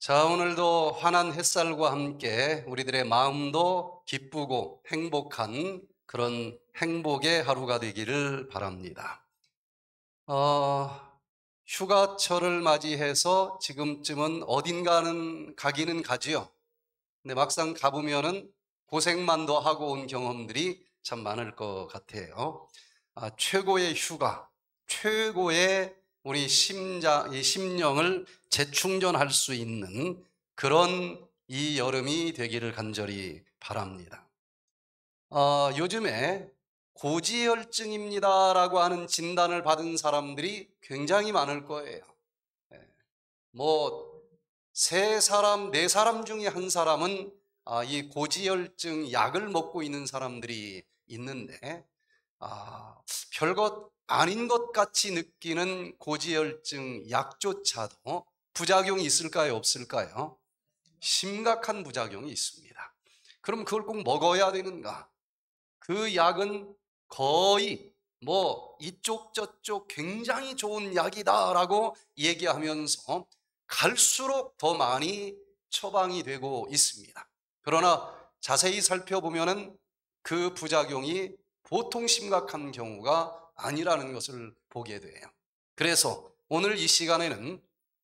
자, 오늘도 환한 햇살과 함께 우리들의 마음도 기쁘고 행복한 그런 행복의 하루가 되기를 바랍니다. 어, 휴가철을 맞이해서 지금쯤은 어딘가는 가기는 가지요. 근데 막상 가보면은 고생만 더 하고 온 경험들이 참 많을 것 같아요. 최고의 휴가, 최고의 우리 이 심령을 재충전할 수 있는 그런 이 여름이 되기를 간절히 바랍니다. 요즘에 고지혈증입니다라고 하는 진단을 받은 사람들이 굉장히 많을 거예요. 예. 뭐, 세 사람, 네 사람 중에 한 사람은 이 고지혈증 약을 먹고 있는 사람들이 있는데, 아, 별것 아닌 것 같이 느끼는 고지혈증 약조차도 부작용이 있을까요? 없을까요? 심각한 부작용이 있습니다. 그럼 그걸 꼭 먹어야 되는가? 그 약은 거의 뭐 이쪽 저쪽 굉장히 좋은 약이다라고 얘기하면서 갈수록 더 많이 처방이 되고 있습니다. 그러나 자세히 살펴보면은 그 부작용이 보통 심각한 경우가 아니라는 것을 보게 돼요. 그래서 오늘 이 시간에는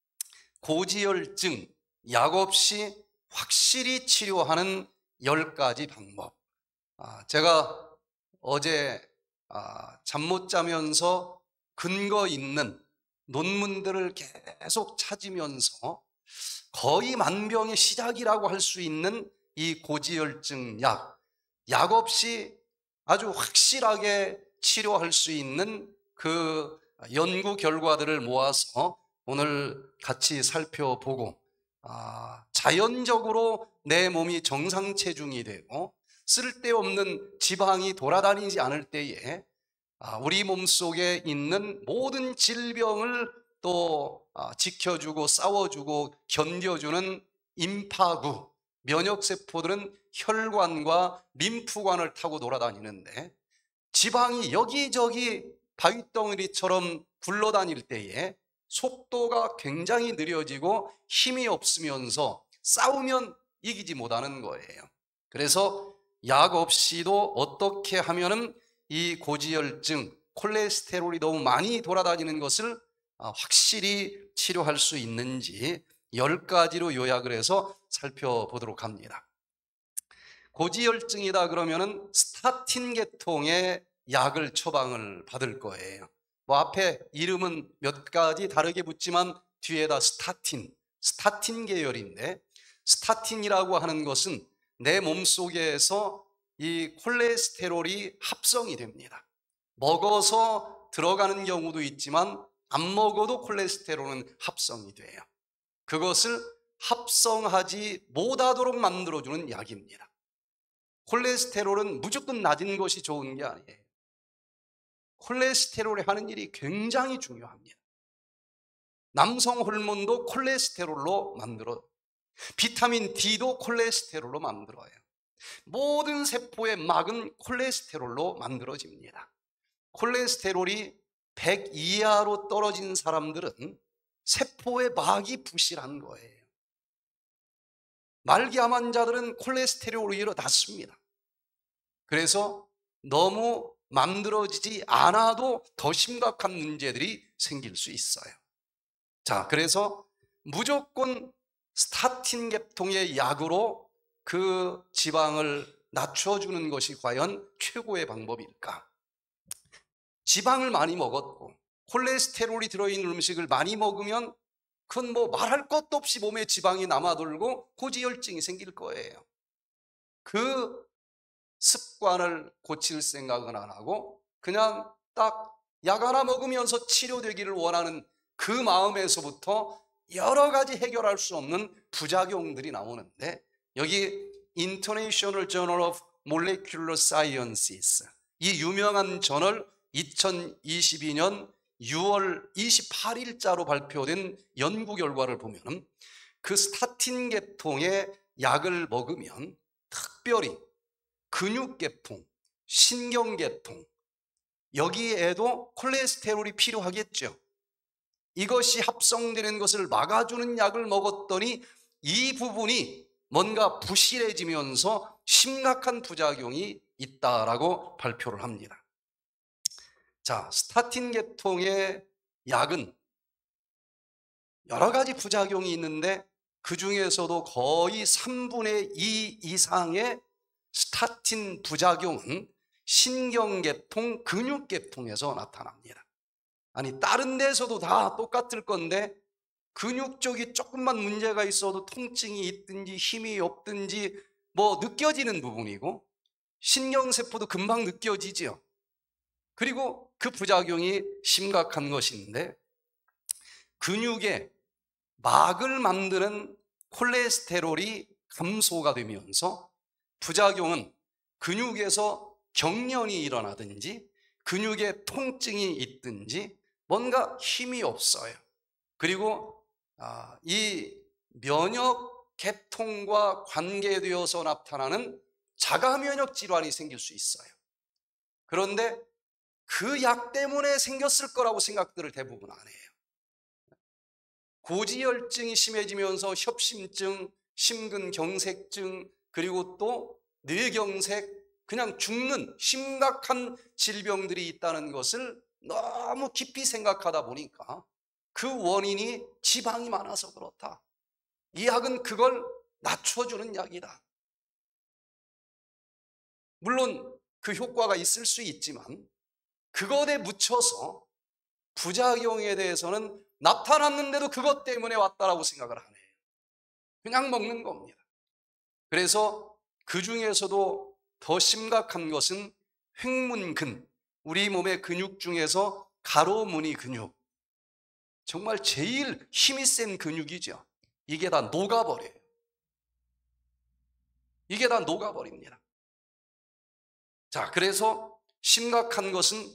고지혈증 약 없이 확실히 치료하는 10가지 방법. 제가 어제 잠 못 자면서 근거 있는 논문들을 계속 찾으면서 거의 만병의 시작이라고 할 수 있는 이 고지혈증 약 없이 아주 확실하게 치료할 수 있는 그 연구 결과들을 모아서 오늘 같이 살펴보고, 자연적으로 내 몸이 정상 체중이 되고 쓸데없는 지방이 돌아다니지 않을 때에 우리 몸속에 있는 모든 질병을 또 지켜주고 싸워주고 견뎌주는 임파구, 면역세포들은 혈관과 림프관을 타고 돌아다니는데, 지방이 여기저기 바위덩어리처럼 굴러다닐 때에 속도가 굉장히 느려지고 힘이 없으면서 싸우면 이기지 못하는 거예요. 그래서 약 없이도 어떻게 하면은 이 고지혈증, 콜레스테롤이 너무 많이 돌아다니는 것을 확실히 치료할 수 있는지 10가지로 요약을 해서 살펴보도록 합니다. 고지혈증이다 그러면은 스타틴 계통의 약을 처방을 받을 거예요. 뭐 앞에 이름은 몇 가지 다르게 붙지만 뒤에다 스타틴 계열인데, 스타틴이라고 하는 것은 내 몸속에서 이 콜레스테롤이 합성이 됩니다. 먹어서 들어가는 경우도 있지만 안 먹어도 콜레스테롤은 합성이 돼요. 그것을 합성하지 못하도록 만들어주는 약입니다. 콜레스테롤은 무조건 낮은 것이 좋은 게 아니에요. 콜레스테롤이 하는 일이 굉장히 중요합니다. 남성 호르몬도 콜레스테롤로 만들어요. 비타민 D도 콜레스테롤로 만들어요. 모든 세포의 막은 콜레스테롤로 만들어집니다. 콜레스테롤이 100 이하로 떨어진 사람들은 세포의 막이 부실한 거예요. 말기암 환자들은 콜레스테롤이 오히려 낮습니다. 그래서 너무 만들어지지 않아도 더 심각한 문제들이 생길 수 있어요. 자, 그래서 무조건 스타틴 계통의 약으로 그 지방을 낮춰주는 것이 과연 최고의 방법일까? 지방을 많이 먹었고 콜레스테롤이 들어있는 음식을 많이 먹으면 그건 뭐 말할 것도 없이 몸에 지방이 남아돌고 고지혈증이 생길 거예요. 그 습관을 고칠 생각은 안 하고 그냥 딱 약 하나 먹으면서 치료되기를 원하는 그 마음에서부터 여러 가지 해결할 수 없는 부작용들이 나오는데, 여기 International Journal of Molecular Sciences, 이 유명한 저널 2022년 6월 28일자로 발표된 연구 결과를 보면 그 스타틴 계통의 약을 먹으면 특별히 근육계통, 신경계통, 여기에도 콜레스테롤이 필요하겠죠. 이것이 합성되는 것을 막아주는 약을 먹었더니 이 부분이 뭔가 부실해지면서 심각한 부작용이 있다라고 발표를 합니다. 자, 스타틴 계통의 약은 여러 가지 부작용이 있는데 그 중에서도 거의 3분의 2 이상의 스타틴 부작용은 신경계통, 근육계통에서 나타납니다. 아니, 다른 데서도 다 똑같을 건데 근육 쪽이 조금만 문제가 있어도 통증이 있든지 힘이 없든지 뭐 느껴지는 부분이고, 신경세포도 금방 느껴지죠. 그리고 그 부작용이 심각한 것인데, 근육에 막을 만드는 콜레스테롤이 감소가 되면서 부작용은 근육에서 경련이 일어나든지 근육에 통증이 있든지 뭔가 힘이 없어요. 그리고 이 면역 계통과 관계되어서 나타나는 자가 면역 질환이 생길 수 있어요. 그런데 그 약 때문에 생겼을 거라고 생각들을 대부분 안 해요. 고지혈증이 심해지면서 협심증, 심근경색증, 그리고 또 뇌경색, 그냥 죽는 심각한 질병들이 있다는 것을 너무 깊이 생각하다 보니까 그 원인이 지방이 많아서 그렇다. 이 약은 그걸 낮춰주는 약이다. 물론 그 효과가 있을 수 있지만 그것에 묻혀서 부작용에 대해서는 나타났는데도 그것 때문에 왔다라고 생각을 안 해요. 그냥 먹는 겁니다. 그래서 그 중에서도 더 심각한 것은 횡문근, 우리 몸의 근육 중에서 가로무늬 근육, 정말 제일 힘이 센 근육이죠. 이게 다 녹아버려요. 이게 다 녹아버립니다. 자, 그래서 심각한 것은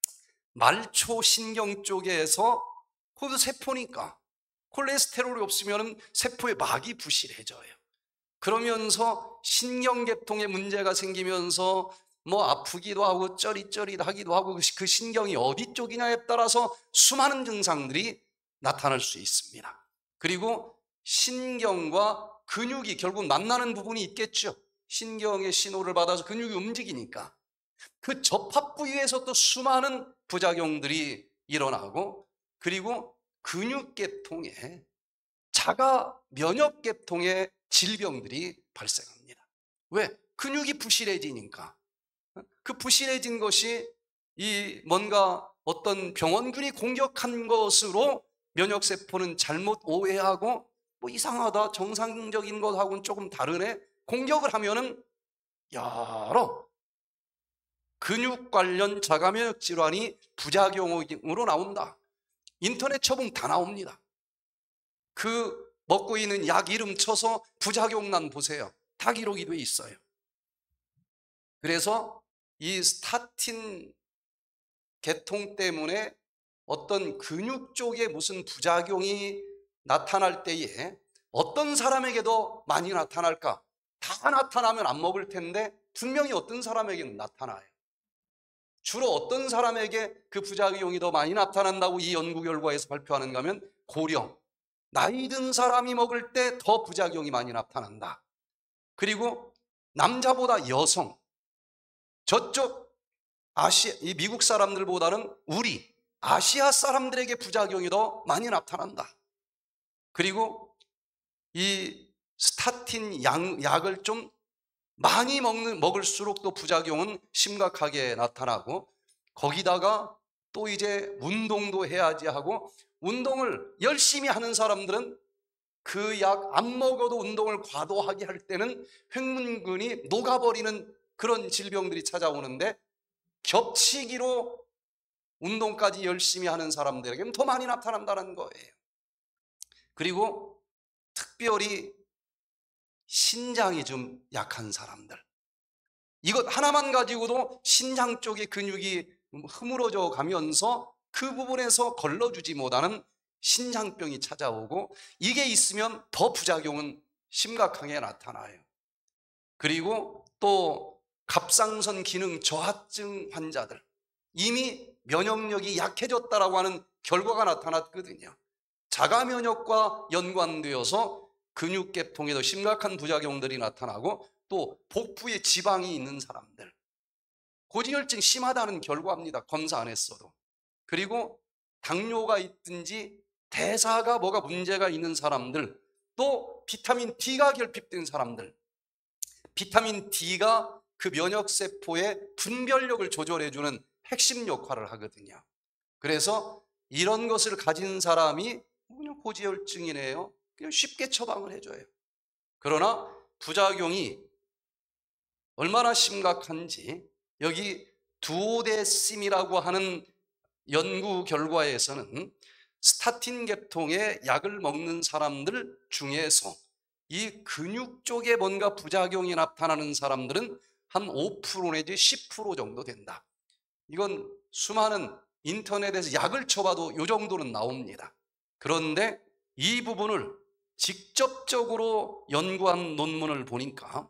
말초신경 쪽에서, 그것도 세포니까 콜레스테롤이 없으면 세포의 막이 부실해져요. 그러면서 신경계통에 문제가 생기면서 뭐 아프기도 하고 쩌릿쩌릿하기도 하고, 그 신경이 어디 쪽이냐에 따라서 수많은 증상들이 나타날 수 있습니다. 그리고 신경과 근육이 결국 만나는 부분이 있겠죠. 신경의 신호를 받아서 근육이 움직이니까 그 접합 부위에서 또 수많은 부작용들이 일어나고, 그리고 근육계통에 자가 면역계통의 질병들이 발생합니다. 왜? 근육이 부실해지니까. 그 부실해진 것이 이 뭔가 어떤 병원균이 공격한 것으로 면역세포는 잘못 오해하고, 뭐 이상하다, 정상적인 것하고는 조금 다르네, 공격을 하면은 여러 근육 관련 자가면역 질환이 부작용으로 나온다. 인터넷 쳐보면 다 나옵니다. 그 먹고 있는 약 이름 쳐서 부작용란 보세요. 다 기록이 돼 있어요. 그래서 이 스타틴 계통 때문에 어떤 근육 쪽에 무슨 부작용이 나타날 때에 어떤 사람에게도 많이 나타날까? 다 나타나면 안 먹을 텐데 분명히 어떤 사람에게는 나타나요. 주로 어떤 사람에게 그 부작용이 더 많이 나타난다고 이 연구 결과에서 발표하는가 하면, 고령, 나이 든 사람이 먹을 때 더 부작용이 많이 나타난다. 그리고 남자보다 여성, 저쪽 이 미국 사람들보다는 우리 아시아 사람들에게 부작용이 더 많이 나타난다. 그리고 이 스타틴 약을 좀 많이 먹을수록 또 부작용은 심각하게 나타나고, 거기다가 또 이제 운동도 해야지 하고, 운동을 열심히 하는 사람들은 그 약 안 먹어도 운동을 과도하게 할 때는 횡문근이 녹아버리는 그런 질병들이 찾아오는데, 겹치기로 운동까지 열심히 하는 사람들에게는 더 많이 나타난다는 거예요. 그리고 특별히 신장이 좀 약한 사람들, 이것 하나만 가지고도 신장 쪽의 근육이 흐물어져 가면서 그 부분에서 걸러주지 못하는 신장병이 찾아오고, 이게 있으면 더 부작용은 심각하게 나타나요. 그리고 또 갑상선 기능 저하증 환자들, 이미 면역력이 약해졌다라고 하는 결과가 나타났거든요. 자가 면역과 연관되어서 근육계통에도 심각한 부작용들이 나타나고 또 복부에 지방이 있는 사람들, 고지혈증 심하다는 결과입니다. 검사 안 했어도. 그리고 당뇨가 있든지 대사가 뭐가 문제가 있는 사람들, 또 비타민 D가 결핍된 사람들, 비타민 D가 그 면역세포의 분별력을 조절해주는 핵심 역할을 하거든요. 그래서 이런 것을 가진 사람이 그냥 고지혈증이네요, 그냥 쉽게 처방을 해줘요. 그러나 부작용이 얼마나 심각한지 여기 두오데심이라고 하는 연구 결과에서는 스타틴 계통의 약을 먹는 사람들 중에서 이 근육 쪽에 뭔가 부작용이 나타나는 사람들은 한 5% 내지 10% 정도 된다. 이건 수많은 인터넷에서 약을 쳐봐도 이 정도는 나옵니다. 그런데 이 부분을 직접적으로 연구한 논문을 보니까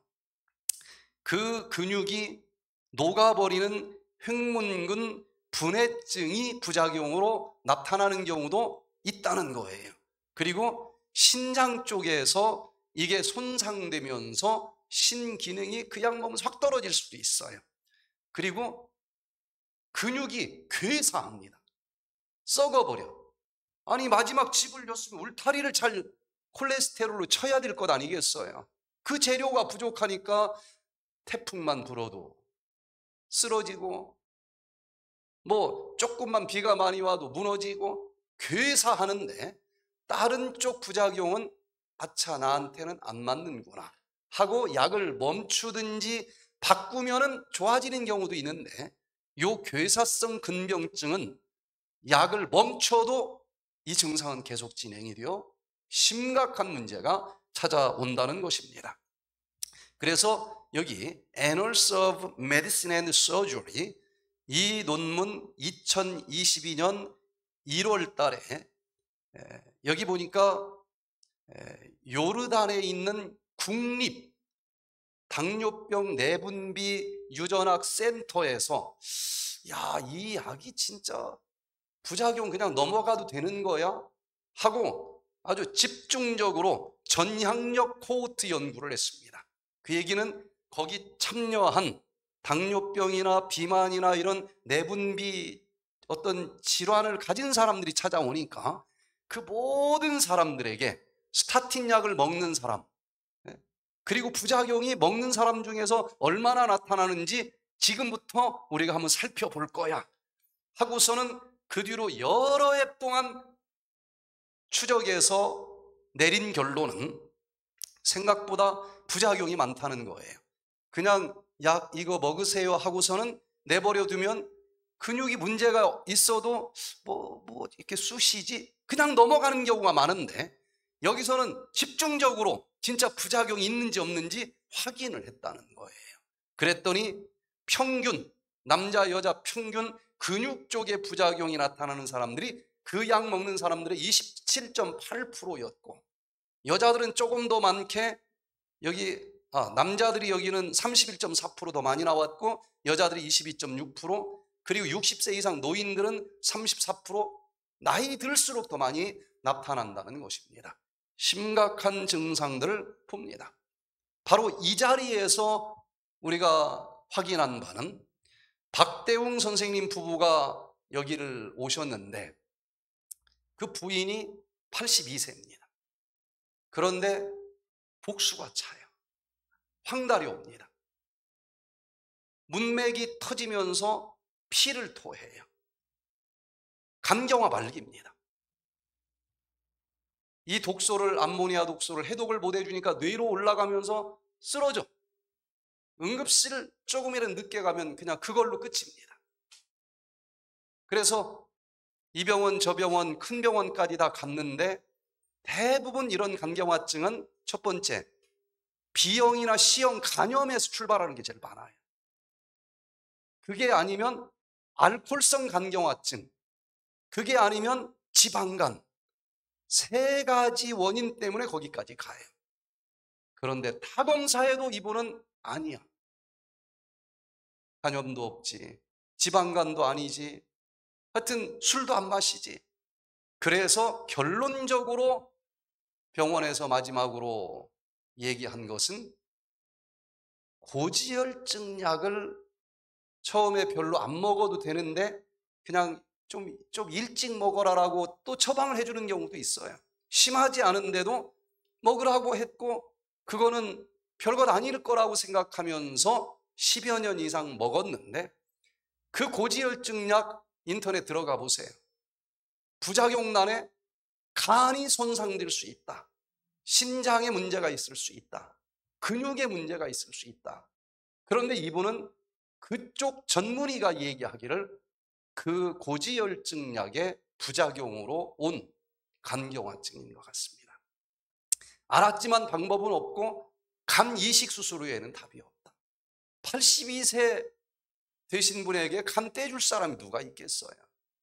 그 근육이 녹아버리는 횡문근 분해증이 부작용으로 나타나는 경우도 있다는 거예요. 그리고 신장 쪽에서 이게 손상되면서 신기능이 그 약 먹으면서 확 떨어질 수도 있어요. 그리고 근육이 괴사합니다. 썩어버려. 아니 마지막 집을 줬으면 울타리를 잘 콜레스테롤로 쳐야 될 것 아니겠어요? 그 재료가 부족하니까 태풍만 불어도 쓰러지고, 뭐 조금만 비가 많이 와도 무너지고 괴사하는데 다른 쪽 부작용은 아차 나한테는 안 맞는구나 하고 약을 멈추든지 바꾸면은 좋아지는 경우도 있는데, 요 괴사성 근병증은 약을 멈춰도 이 증상은 계속 진행이 되어 심각한 문제가 찾아온다는 것입니다. 그래서 여기 Annals of Medicine and Surgery, 이 논문 2022년 1월 달에 여기 보니까 요르단에 있는 국립 당뇨병 내분비 유전학 센터에서 야, 이 약이 진짜 부작용 그냥 넘어가도 되는 거야? 하고 아주 집중적으로 전향력 코호트 연구를 했습니다. 그 얘기는 거기 참여한 당뇨병이나 비만이나 이런 내분비 어떤 질환을 가진 사람들이 찾아오니까 그 모든 사람들에게 스타틴 약을 먹는 사람, 그리고 부작용이 먹는 사람 중에서 얼마나 나타나는지 지금부터 우리가 한번 살펴볼 거야 하고서는 그 뒤로 여러 해 동안 추적해서 내린 결론은 생각보다 부작용이 많다는 거예요. 그냥 약 이거 먹으세요 하고서는 내버려 두면 근육이 문제가 있어도 뭐 이렇게 쑤시지 그냥 넘어가는 경우가 많은데, 여기서는 집중적으로 진짜 부작용이 있는지 없는지 확인을 했다는 거예요. 그랬더니 평균, 남자 여자 평균 근육 쪽에 부작용이 나타나는 사람들이 그 약 먹는 사람들의 27.8%였고 여자들은 조금 더 많게 여기 남자들이 여기는 31.4% 더 많이 나왔고 여자들이 22.6%, 그리고 60세 이상 노인들은 34%, 나이 들수록 더 많이 나타난다는 것입니다. 심각한 증상들을 봅니다. 바로 이 자리에서 우리가 확인한 바는 박대웅 선생님 부부가 여기를 오셨는데 그 부인이 82세입니다. 그런데 복수가 차요. 황달이 옵니다. 문맥이 터지면서 피를 토해요. 간경화 말기입니다. 이 독소를, 암모니아 독소를 해독을 못 해주니까 뇌로 올라가면서 쓰러져. 응급실 조금이라도 늦게 가면 그냥 그걸로 끝입니다. 그래서 이 병원 저 병원 큰 병원까지 다 갔는데 대부분 이런 간경화증은 첫 번째 B형이나 C형 간염에서 출발하는 게 제일 많아요. 그게 아니면 알코올성 간경화증, 그게 아니면 지방간, 세 가지 원인 때문에 거기까지 가요. 그런데 타검사에도 이분은 아니야. 간염도 없지, 지방간도 아니지, 하여튼 술도 안 마시지. 그래서 결론적으로 병원에서 마지막으로 얘기한 것은 고지혈증 약을 처음에 별로 안 먹어도 되는데 그냥 좀 일찍 먹어라라고 또 처방을 해주는 경우도 있어요. 심하지 않은데도 먹으라고 했고 그거는 별것 아닐 거라고 생각하면서 10여 년 이상 먹었는데 그 고지혈증 약 인터넷 들어가 보세요. 부작용란에 간이 손상될 수 있다. 신장에 문제가 있을 수 있다. 근육에 문제가 있을 수 있다. 그런데 이분은 그쪽 전문의가 얘기하기를 그 고지혈증 약의 부작용으로 온 간경화증인 것 같습니다. 알았지만 방법은 없고 간 이식 수술 외에는 답이 없다. 82세 되신 분에게 간 떼줄 사람이 누가 있겠어요?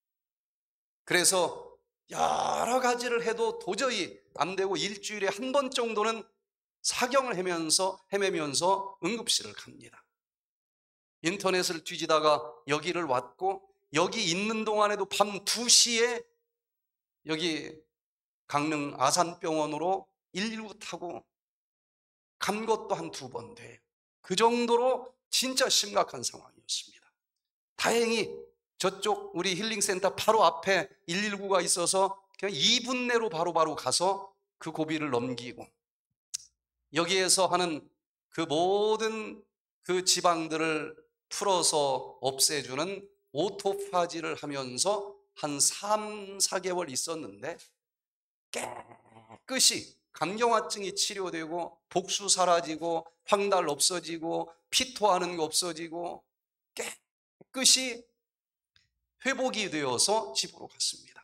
그래서 여러 가지를 해도 도저히 안 되고 일주일에 한 번 정도는 사경을 헤매면서 응급실을 갑니다. 인터넷을 뒤지다가 여기를 왔고 여기 있는 동안에도 밤 2시에 여기 강릉 아산병원으로 119 타고 간 것도 한 2번 돼요. 그 정도로 진짜 심각한 상황이었습니다. 다행히 저쪽 우리 힐링센터 바로 앞에 119가 있어서 그냥 2분 내로 바로 가서 그 고비를 넘기고 여기에서 하는 그 모든 그 지방들을 풀어서 없애주는 오토파지를 하면서 한 3, 4개월 있었는데 깨끗이 간경화증이 치료되고 복수 사라지고 황달 없어지고 피토하는 거 없어지고 깨끗이 회복이 되어서 집으로 갔습니다.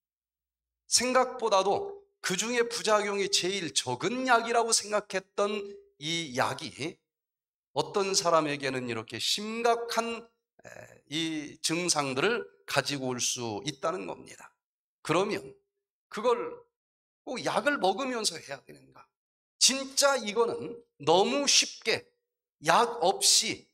생각보다도 그 중에 부작용이 제일 적은 약이라고 생각했던 이 약이 어떤 사람에게는 이렇게 심각한 이 증상들을 가지고 올 수 있다는 겁니다. 그러면 그걸 꼭 약을 먹으면서 해야 되는가? 진짜 이거는 너무 쉽게 약 없이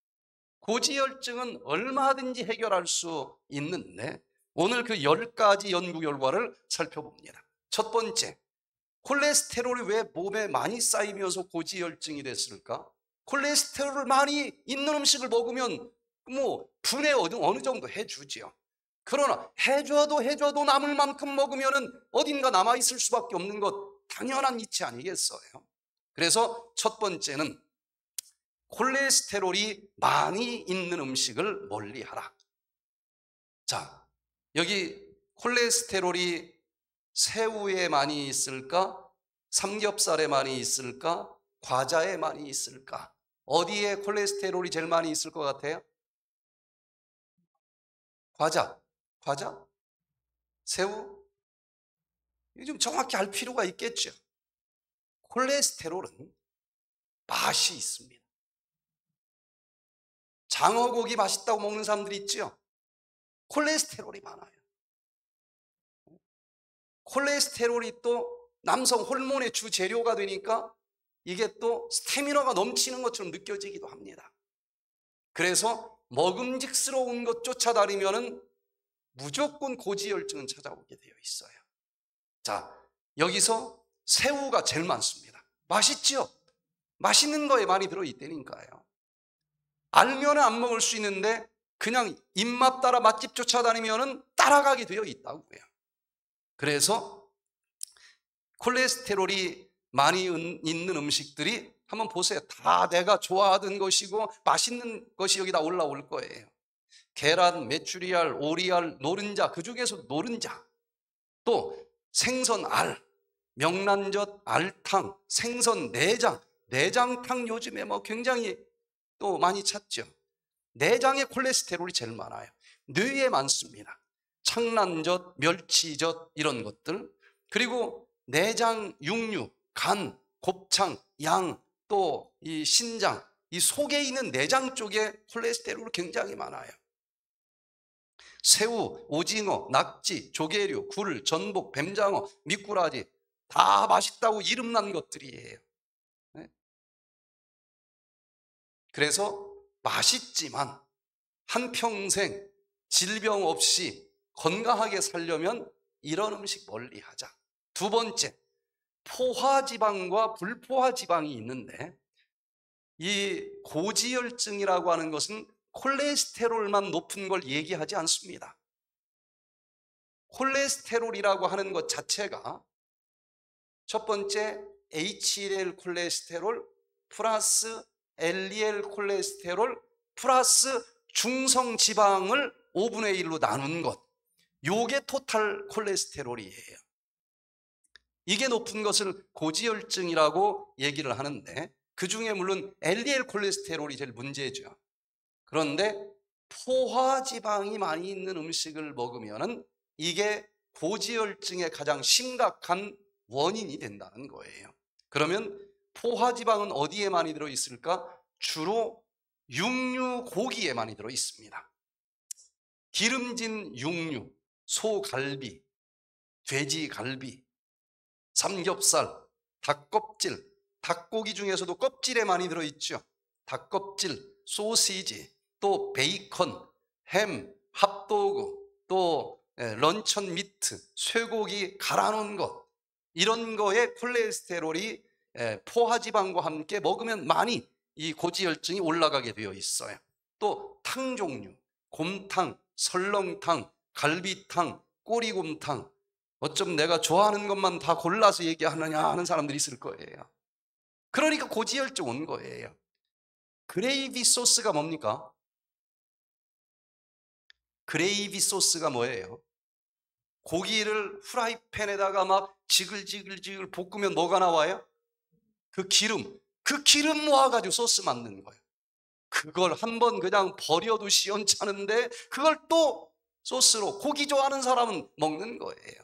고지혈증은 얼마든지 해결할 수 있는데 오늘 그 10가지 연구 결과를 살펴봅니다. 첫 번째, 콜레스테롤이 왜 몸에 많이 쌓이면서 고지혈증이 됐을까? 콜레스테롤을 많이 있는 음식을 먹으면 뭐 분해 어느 정도 해주지요. 그러나 해줘도 남을 만큼 먹으면 어딘가 남아있을 수밖에 없는 것 당연한 이치 아니겠어요? 그래서 첫 번째는 콜레스테롤이 많이 있는 음식을 멀리하라. 자, 여기 콜레스테롤이 새우에 많이 있을까? 삼겹살에 많이 있을까? 과자에 많이 있을까? 어디에 콜레스테롤이 제일 많이 있을 것 같아요? 과자? 새우? 좀 정확히 알 필요가 있겠죠. 콜레스테롤은 맛이 있습니다. 장어고기 맛있다고 먹는 사람들이 있죠. 콜레스테롤이 많아요. 콜레스테롤이 또 남성 호르몬의 주 재료가 되니까 이게 또 스태미너가 넘치는 것처럼 느껴지기도 합니다. 그래서 먹음직스러운 것 쫓아다니면은 무조건 고지혈증은 찾아오게 되어 있어요. 자, 여기서 새우가 제일 많습니다. 맛있죠? 맛있는 거에 많이 들어있다니까요. 알면 안 먹을 수 있는데 그냥 입맛 따라 맛집 쫓아다니면은 따라가게 되어 있다고요. 그래서 콜레스테롤이 많이 있는 음식들이 한번 보세요. 다 내가 좋아하던 것이고 맛있는 것이 여기다 올라올 거예요. 계란, 메추리알, 오리알, 노른자, 그 중에서 노른자, 또 생선 알, 명란젓, 알탕, 생선 내장, 내장탕 요즘에 뭐 굉장히 또 많이 찾죠. 내장에 콜레스테롤이 제일 많아요. 뇌에 많습니다. 창란젓, 멸치젓 이런 것들, 그리고 내장, 육류, 간, 곱창, 양, 또 이 신장, 이 속에 있는 내장 쪽에 콜레스테롤이 굉장히 많아요. 새우, 오징어, 낙지, 조개류, 굴, 전복, 뱀장어, 미꾸라지 다 맛있다고 이름난 것들이에요. 그래서 맛있지만 한평생 질병 없이 건강하게 살려면 이런 음식 멀리하자. 두 번째, 포화지방과 불포화지방이 있는데, 이 고지혈증이라고 하는 것은 콜레스테롤만 높은 걸 얘기하지 않습니다. 콜레스테롤이라고 하는 것 자체가 첫 번째 HDL 콜레스테롤 플러스 LDL 콜레스테롤 플러스 중성지방을 5분의 1로 나눈 것, 요게 토탈 콜레스테롤이에요. 이게 높은 것을 고지혈증이라고 얘기를 하는데, 그 중에 물론 LDL 콜레스테롤이 제일 문제죠. 그런데 포화지방이 많이 있는 음식을 먹으면 이게 고지혈증의 가장 심각한 원인이 된다는 거예요. 그러면 포화지방은 어디에 많이 들어있을까? 주로 육류, 고기에 많이 들어있습니다. 기름진 육류, 소갈비, 돼지갈비, 삼겹살, 닭껍질, 닭고기 중에서도 껍질에 많이 들어있죠. 닭껍질, 소시지, 또 베이컨, 햄, 핫도그, 또 런천 미트, 쇠고기 갈아놓은 것, 이런 거에 콜레스테롤이 포화지방과 함께 먹으면 많이 이 고지혈증이 올라가게 되어 있어요. 또 탕 종류, 곰탕, 설렁탕, 갈비탕, 꼬리곰탕, 어쩜 내가 좋아하는 것만 다 골라서 얘기하느냐 하는 사람들이 있을 거예요. 그러니까 고지혈증 온 거예요. 그레이비 소스가 뭡니까? 그레이비 소스가 뭐예요? 고기를 후라이팬에다가 막 지글지글 볶으면 뭐가 나와요? 그 기름 모아가지고 소스 만드는 거예요. 그걸 한번 그냥 버려도 시원찮은데 그걸 또 소스로, 고기 좋아하는 사람은 먹는 거예요.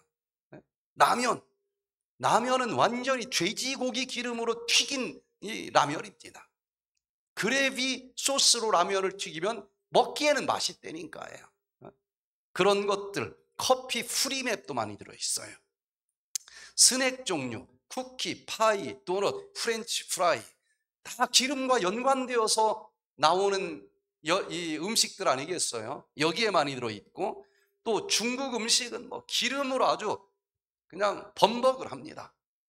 라면은 완전히 돼지고기 기름으로 튀긴 이 라면입니다. 그래비 소스로 라면을 튀기면 먹기에는 맛있다니까요. 그런 것들, 커피 프리맵도 많이 들어있어요. 스낵 종류, 쿠키, 파이, 도넛, 프렌치 프라이, 다 기름과 연관되어서 나오는 이 음식들 아니겠어요? 여기에 많이 들어있고, 또 중국 음식은 뭐 기름으로 아주 그냥 범벅을 합니다.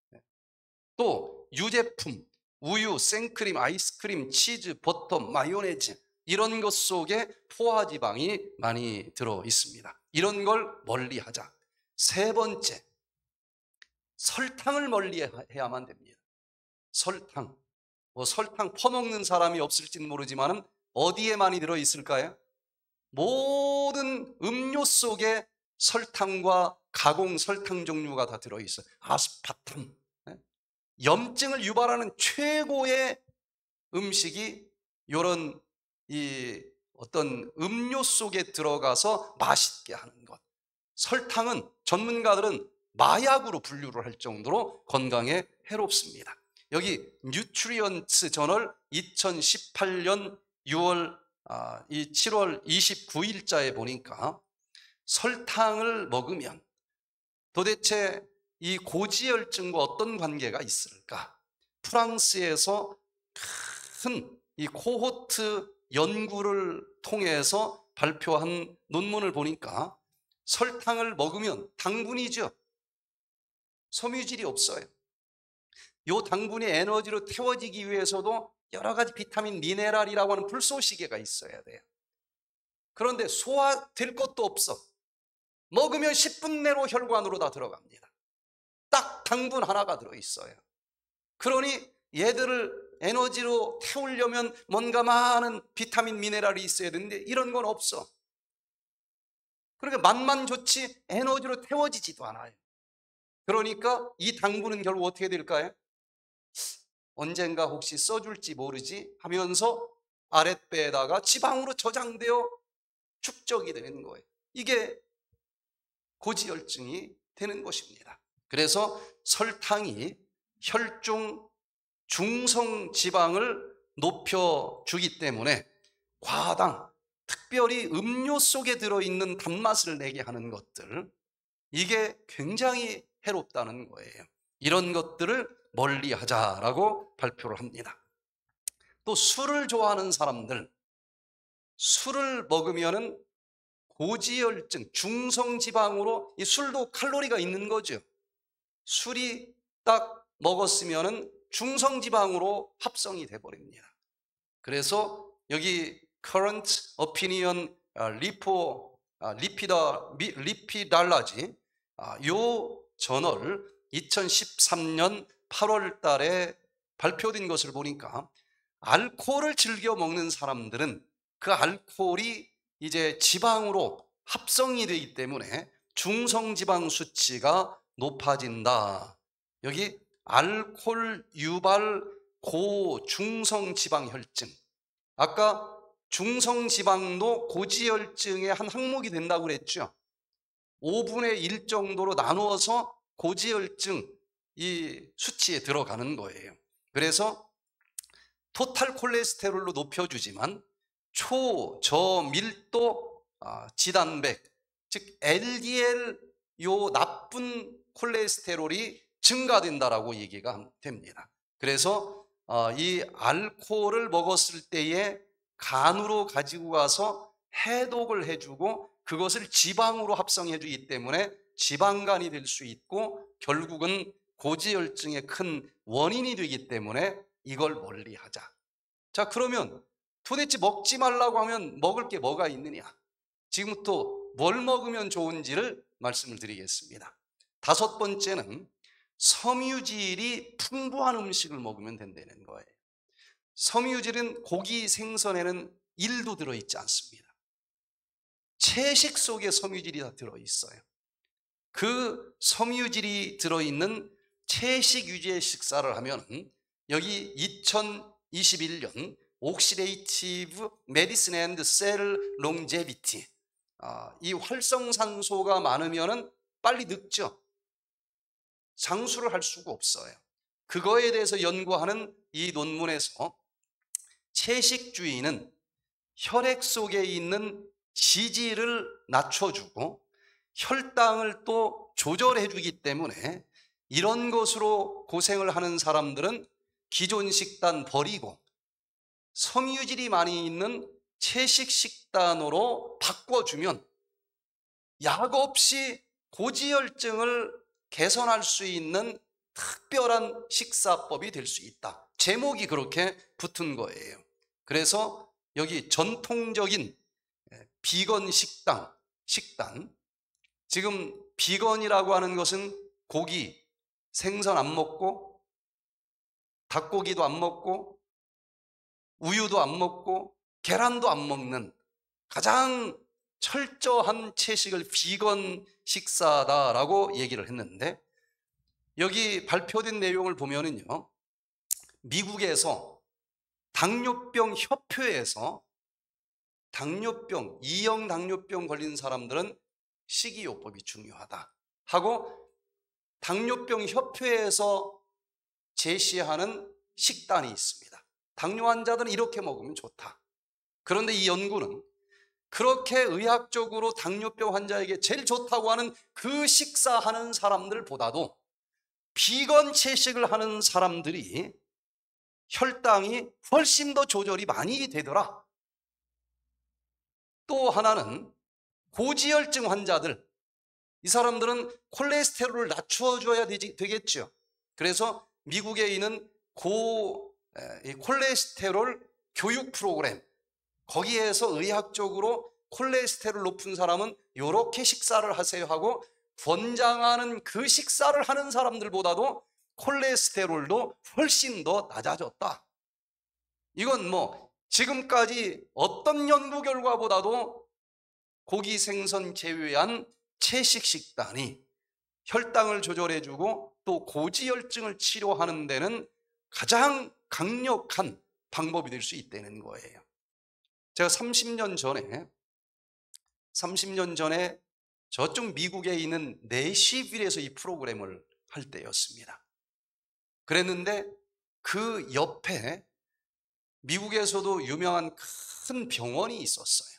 또 유제품, 우유, 생크림, 아이스크림, 치즈, 버터, 마요네즈, 이런 것 속에 포화지방이 많이 들어 있습니다. 이런 걸 멀리하자. 세 번째, 설탕을 멀리해야만 됩니다. 설탕. 설탕 퍼먹는 사람이 없을지는 모르지만 어디에 많이 들어 있을까요? 모든 음료 속에 설탕과 가공 설탕 종류가 다 들어 있어요. 아스파탐. 염증을 유발하는 최고의 음식이 이런 이 어떤 음료 속에 들어가서 맛있게 하는 것. 설탕은 전문가들은 마약으로 분류를 할 정도로 건강에 해롭습니다. 여기 뉴트리언츠 저널 2018년 7월 29일자에 보니까 설탕을 먹으면 도대체 이 고지혈증과 어떤 관계가 있을까? 프랑스에서 큰 이 코호트 연구를 통해서 발표한 논문을 보니까 설탕을 먹으면, 당분이죠. 섬유질이 없어요. 이 당분이 에너지로 태워지기 위해서도 여러 가지 비타민, 미네랄이라고 하는 불소시계가 있어야 돼요. 그런데 소화될 것도 없어. 먹으면 10분 내로 혈관으로 다 들어갑니다. 딱 당분 하나가 들어있어요. 그러니 얘들을 에너지로 태우려면 뭔가 많은 비타민, 미네랄이 있어야 되는데 이런 건 없어. 그러니까 맛만 좋지 에너지로 태워지지도 않아요. 그러니까 이 당분은 결국 어떻게 될까요? 언젠가 혹시 써줄지 모르지 하면서 아랫배에다가 지방으로 저장되어 축적이 되는 거예요. 이게 고지혈증이 되는 것입니다. 그래서 설탕이 혈중 중성 지방을 높여주기 때문에 과당, 특별히 음료 속에 들어있는 단맛을 내게 하는 것들, 이게 굉장히 해롭다는 거예요. 이런 것들을 멀리하자라고 발표를 합니다. 또 술을 좋아하는 사람들, 술을 먹으면은 고지혈증, 중성지방으로, 이 술도 칼로리가 있는 거죠. 술이 딱 먹었으면은 중성지방으로 합성이 돼 버립니다. 그래서 여기 current opinion lipidology 요 저널 2013년 8월 달에 발표된 것을 보니까 알코올을 즐겨 먹는 사람들은 그 알코올이 이제 지방으로 합성이 되기 때문에 중성지방 수치가 높아진다. 여기 알코올 유발 고중성지방혈증. 아까 중성지방도 고지혈증의 한 항목이 된다고 그랬죠. 5분의 1 정도로 나누어서 고지혈증 이 수치에 들어가는 거예요. 그래서 토탈 콜레스테롤로 높여주지만 초저밀도 지단백, 즉 LDL 요 나쁜 콜레스테롤이 증가된다라고 얘기가 됩니다. 그래서 이 알코올을 먹었을 때에 간으로 가지고 가서 해독을 해주고 그것을 지방으로 합성해 주기 때문에 지방간이 될 수 있고 결국은 고지혈증의 큰 원인이 되기 때문에 이걸 멀리하자. 자, 그러면 도대체 먹지 말라고 하면 먹을 게 뭐가 있느냐? 지금부터 뭘 먹으면 좋은지를 말씀을 드리겠습니다. 5번째는 섬유질이 풍부한 음식을 먹으면 된다는 거예요. 섬유질은 고기, 생선에는 1도 들어있지 않습니다. 채식 속에 섬유질이 다 들어있어요. 그 섬유질이 들어있는 채식 위주의 식사를 하면 여기 2021년 Oxidative Medicine and Cell Longevity, 이 활성산소가 많으면 빨리 늙죠. 장수를 할 수가 없어요. 그거에 대해서 연구하는 이 논문에서 채식주의는 혈액 속에 있는 지질을 낮춰주고 혈당을 또 조절해 주기 때문에 이런 것으로 고생을 하는 사람들은 기존 식단 버리고 섬유질이 많이 있는 채식 식단으로 바꿔주면 약 없이 고지혈증을 개선할 수 있는 특별한 식사법이 될 수 있다. 제목이 그렇게 붙은 거예요. 그래서 여기 전통적인 비건 식단, 지금 비건이라고 하는 것은 고기, 생선 안 먹고 닭고기도 안 먹고 우유도 안 먹고 계란도 안 먹는 가장 철저한 채식을 비건 식사다라고 얘기를 했는데, 여기 발표된 내용을 보면은요, 미국에서 당뇨병 협회에서 당뇨병, 2형 당뇨병 걸린 사람들은 식이요법이 중요하다 하고 당뇨병 협회에서 제시하는 식단이 있습니다. 당뇨 환자들은 이렇게 먹으면 좋다. 그런데 이 연구는 그렇게 의학적으로 당뇨병 환자에게 제일 좋다고 하는 그 식사하는 사람들보다도 비건 채식을 하는 사람들이 혈당이 훨씬 더 조절이 많이 되더라. 또 하나는 고지혈증 환자들, 이 사람들은 콜레스테롤을 낮춰줘야 되겠죠. 그래서 미국에 있는 콜레스테롤 교육 프로그램, 거기에서 의학적으로 콜레스테롤 높은 사람은 이렇게 식사를 하세요 하고 권장하는 그 식사를 하는 사람들보다도 콜레스테롤도 훨씬 더 낮아졌다. 이건 뭐 지금까지 어떤 연구 결과보다도 고기, 생선 제외한 채식 식단이 혈당을 조절해주고 또 고지혈증을 치료하는 데는 가장 강력한 방법이 될 수 있다는 거예요. 제가 30년 전에 저쪽 미국에 있는 내시빌에서 이 프로그램을 할 때였습니다. 그랬는데 그 옆에 미국에서도 유명한 큰 병원이 있었어요.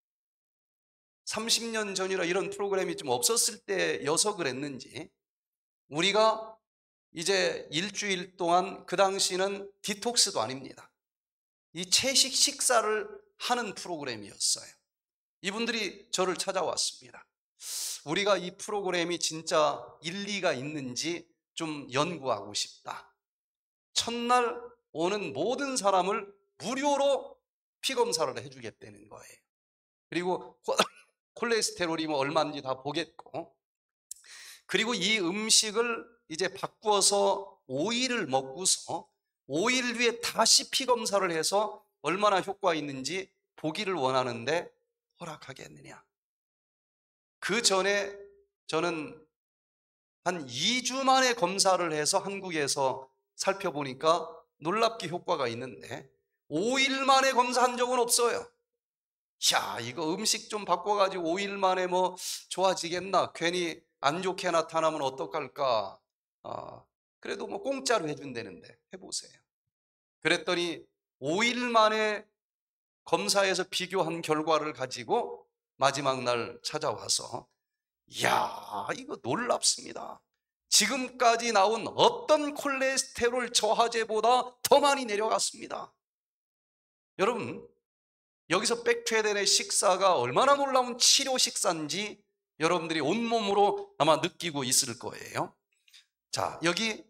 30년 전이라 이런 프로그램이 좀 없었을 때여서 그랬는지 우리가 이제 일주일 동안, 그 당시는 디톡스도 아닙니다, 이 채식 식사를 하는 프로그램이었어요. 이분들이 저를 찾아왔습니다. 우리가 이 프로그램이 진짜 일리가 있는지 좀 연구하고 싶다. 첫날 오는 모든 사람을 무료로 피검사를 해주겠다는 거예요. 그리고 콜레스테롤이 뭐 얼마인지 다 보겠고, 그리고 이 음식을 이제 바꾸어서 5일을 먹고서 5일 뒤에 다시 피검사를 해서 얼마나 효과가 있는지 보기를 원하는데 허락하겠느냐. 그 전에 저는 한 2주 만에 검사를 해서 한국에서 살펴보니까 놀랍게 효과가 있는데 5일 만에 검사한 적은 없어요. 야, 이거 음식 좀 바꿔가지고 5일 만에 뭐 좋아지겠나? 괜히 안 좋게 나타나면 어떡할까? 그래도 뭐 공짜로 해준다는데 해보세요. 그랬더니 5일 만에 검사해서 비교한 결과를 가지고 마지막 날 찾아와서, 이야, 이거 놀랍습니다. 지금까지 나온 어떤 콜레스테롤 저하제보다 더 많이 내려갔습니다. 여러분, 여기서 백퇴된의 식사가 얼마나 놀라운 치료 식사인지 여러분들이 온몸으로 아마 느끼고 있을 거예요. 자, 여기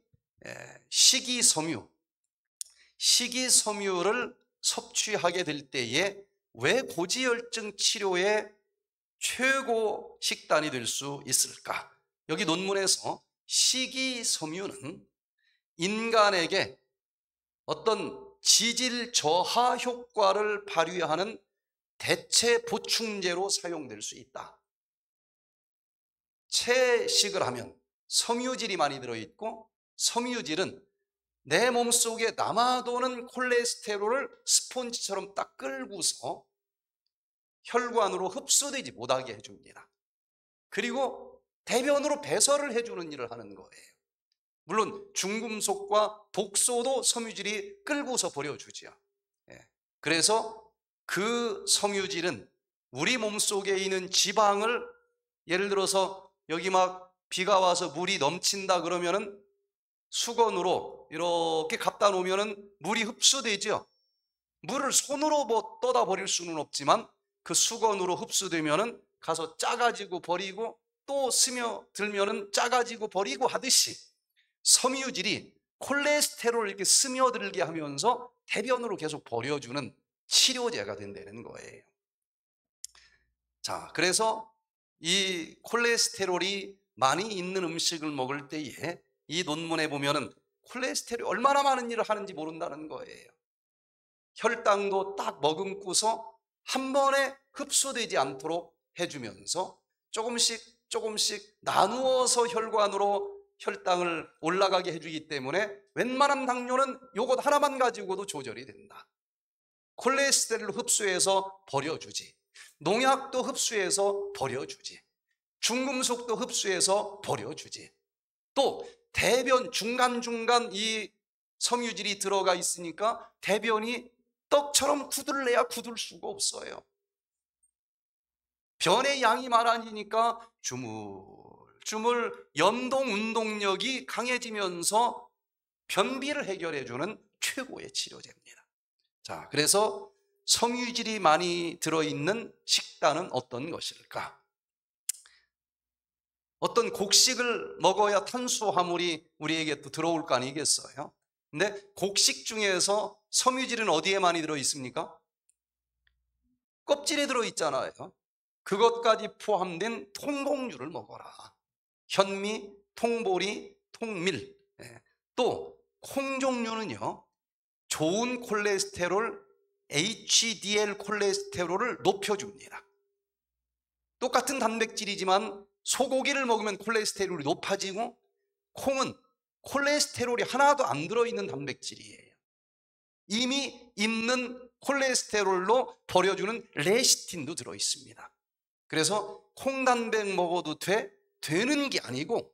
식이섬유를 섭취하게 될 때에 왜 고지혈증 치료의 최고 식단이 될 수 있을까? 여기 논문에서 식이섬유는 인간에게 어떤 지질 저하 효과를 발휘하는 대체 보충제로 사용될 수 있다. 채식을 하면 섬유질이 많이 들어있고, 섬유질은 내 몸속에 남아도는 콜레스테롤을 스폰지처럼 딱 끌고서 혈관으로 흡수되지 못하게 해줍니다. 그리고 대변으로 배설을 해주는 일을 하는 거예요. 물론 중금속과 독소도 섬유질이 끌고서 버려주죠. 그래서 그 섬유질은 우리 몸속에 있는 지방을, 예를 들어서 여기 막 비가 와서 물이 넘친다 그러면은 수건으로 이렇게 갖다 놓으면은 물이 흡수되죠. 물을 손으로 뭐 떠다 버릴 수는 없지만 그 수건으로 흡수되면은 가서 짜가지고 버리고, 또 스며들면은 짜가지고 버리고 하듯이 섬유질이 콜레스테롤을 이렇게 스며들게 하면서 대변으로 계속 버려주는 치료제가 된다는 거예요. 자, 그래서 이 콜레스테롤이 많이 있는 음식을 먹을 때에 이 논문에 보면은 콜레스테롤이 얼마나 많은 일을 하는지 모른다는 거예요. 혈당도 딱 머금고서 한 번에 흡수되지 않도록 해주면서 조금씩 나누어서 혈관으로 혈당을 올라가게 해주기 때문에 웬만한 당뇨는 요것 하나만 가지고도 조절이 된다. 콜레스테롤을 흡수해서 버려주지, 농약도 흡수해서 버려주지, 중금속도 흡수해서 버려주지, 또 대변 중간중간 이 섬유질이 들어가 있으니까 대변이 떡처럼 굳을래야 굳을 수가 없어요. 변의 양이 많아지니까 주물주물 연동 운동력이 강해지면서 변비를 해결해주는 최고의 치료제입니다. 자, 그래서 섬유질이 많이 들어있는 식단은 어떤 것일까? 어떤 곡식을 먹어야 탄수화물이 우리에게 또 들어올 거 아니겠어요? 근데 곡식 중에서 섬유질은 어디에 많이 들어있습니까? 껍질에 들어있잖아요. 그것까지 포함된 통곡류를 먹어라. 현미, 통보리, 통밀. 또 콩 종류는요, 좋은 콜레스테롤, HDL 콜레스테롤을 높여줍니다. 똑같은 단백질이지만 소고기를 먹으면 콜레스테롤이 높아지고, 콩은 콜레스테롤이 하나도 안 들어있는 단백질이에요. 이미 있는 콜레스테롤로 버려주는 레시틴도 들어있습니다. 그래서 콩단백 먹어도 되는 게 아니고,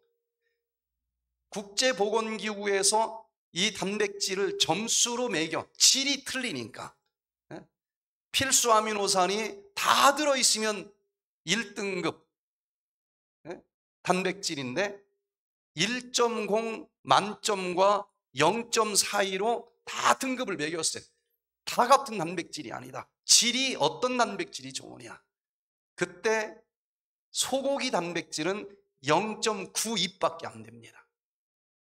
국제보건기구에서 이 단백질을 점수로 매겨, 질이 틀리니까 필수 아미노산이 다 들어있으면 1등급 단백질인데 1.0 만점과 0점 사이로 다 등급을 매겼어요. 다 같은 단백질이 아니다. 질이 어떤 단백질이 좋으냐? 그때 소고기 단백질은 0.92밖에 안 됩니다.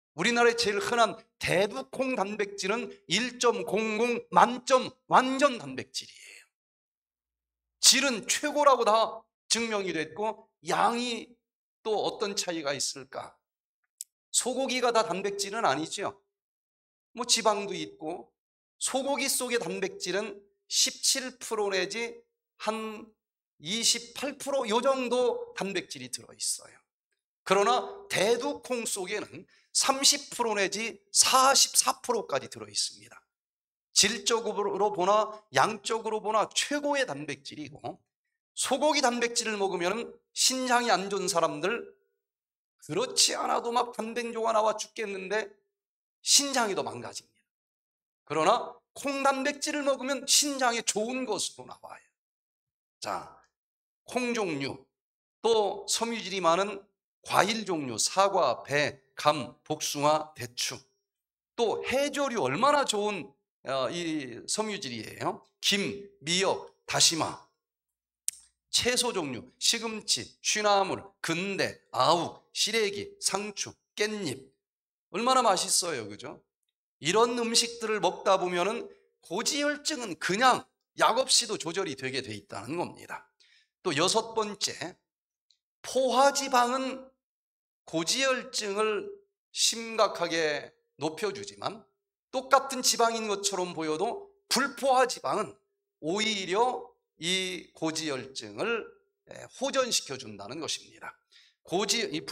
우리나라에 제일 흔한 대두콩 단백질은 1.00 만점 완전 단백질이에요. 질은 최고라고 다 증명이 됐고, 양이 또 어떤 차이가 있을까? 소고기가 다 단백질은 아니죠. 뭐 지방도 있고, 소고기 속의 단백질은 17% 내지 한 28%요 정도 단백질이 들어있어요. 그러나 대두콩 속에는 30% 내지 44%까지 들어있습니다. 질적으로 보나 양적으로 보나 최고의 단백질이고, 소고기 단백질을 먹으면 신장이 안 좋은 사람들, 그렇지 않아도 막 단백뇨가 나와 죽겠는데 신장이 더 망가집니다. 그러나 콩 단백질을 먹으면 신장에 좋은 것으로 나와요. 자, 콩 종류, 또 섬유질이 많은 과일 종류, 사과, 배, 감, 복숭아, 대추, 또 해조류 얼마나 좋은 이 섬유질이에요. 김, 미역, 다시마, 채소 종류, 시금치, 취나물, 근대, 아욱, 시래기, 상추, 깻잎, 얼마나 맛있어요, 그죠? 이런 음식들을 먹다 보면은 고지혈증은 그냥 약 없이도 조절이 되게 돼 있다는 겁니다. 또 여섯 번째, 포화지방은 고지혈증을 심각하게 높여주지만, 똑같은 지방인 것처럼 보여도 불포화지방은 오히려 이 고지혈증을 호전시켜 준다는 것입니다. 이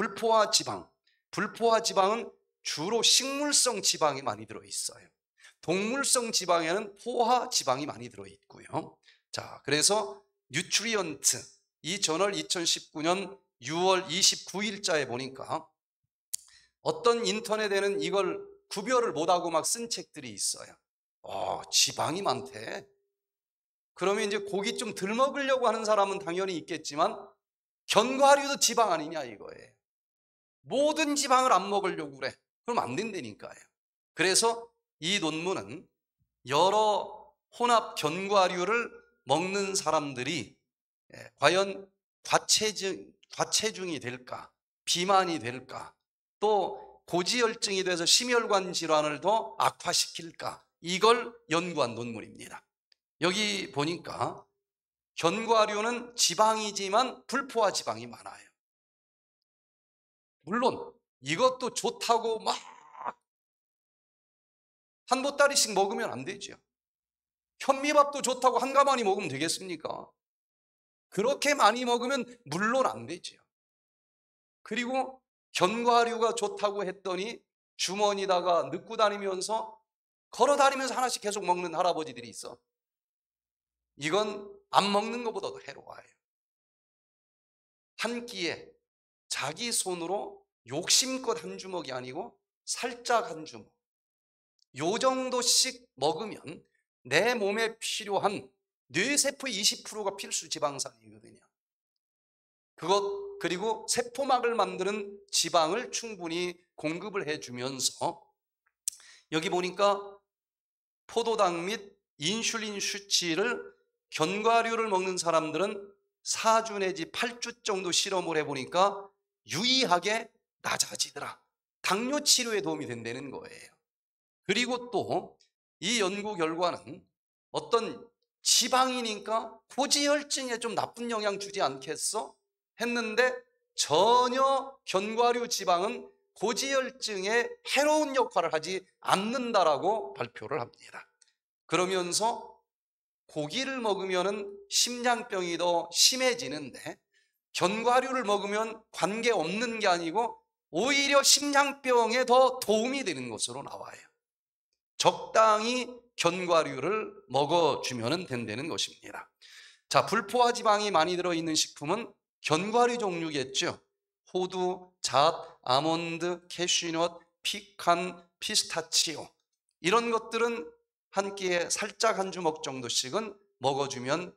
불포화지방은 주로 식물성 지방이 많이 들어있어요. 동물성 지방에는 포화지방이 많이 들어있고요. 자, 그래서 뉴트리언트, 이 저널 2019년 6월 29일자에 보니까 어떤 인터넷에는 이걸 구별을 못하고 막 쓴 책들이 있어요. 지방이 많대. 그러면 이제 고기 좀 덜 먹으려고 하는 사람은 당연히 있겠지만, 견과류도 지방 아니냐 이거예요. 모든 지방을 안 먹으려고 그래. 그럼 안 된다니까요. 그래서 이 논문은 여러 혼합 견과류를 먹는 사람들이 과연 과체중이 될까, 비만이 될까, 또 고지혈증이 돼서 심혈관 질환을 더 악화시킬까, 이걸 연구한 논문입니다. 여기 보니까 견과류는 지방이지만 불포화 지방이 많아요. 물론 이것도 좋다고 막 한 보따리씩 먹으면 안 되죠. 현미밥도 좋다고 한 가마니 먹으면 되겠습니까? 그렇게 많이 먹으면 물론 안 되죠. 그리고 견과류가 좋다고 했더니 주머니다가 넣고 다니면서, 걸어 다니면서 하나씩 계속 먹는 할아버지들이 있어. 이건 안 먹는 것보다도 해로워요. 한 끼에 자기 손으로 욕심껏 한 주먹이 아니고 살짝 한 주먹, 요 정도씩 먹으면 내 몸에 필요한 뇌세포의 20%가 필수 지방산이거든요. 그리고 세포막을 만드는 지방을 충분히 공급을 해주면서, 여기 보니까 포도당 및 인슐린 수치를 견과류를 먹는 사람들은 4주 내지 8주 정도 실험을 해보니까 유의하게 낮아지더라. 당뇨 치료에 도움이 된다는 거예요. 그리고 또 이 연구 결과는 어떤 지방이니까 고지혈증에 좀 나쁜 영향 주지 않겠어? 했는데 전혀 견과류 지방은 고지혈증에 해로운 역할을 하지 않는다라고 발표를 합니다. 그러면서 고기를 먹으면 심장병이 더 심해지는데, 견과류를 먹으면 관계없는 게 아니고 오히려 심장병에 더 도움이 되는 것으로 나와요. 적당히 견과류를 먹어주면 된다는 것입니다. 자, 불포화 지방이 많이 들어있는 식품은 견과류 종류겠죠. 호두, 잣, 아몬드, 캐슈넛, 피칸, 피스타치오, 이런 것들은 한 끼에 살짝 한 주먹 정도씩은 먹어주면,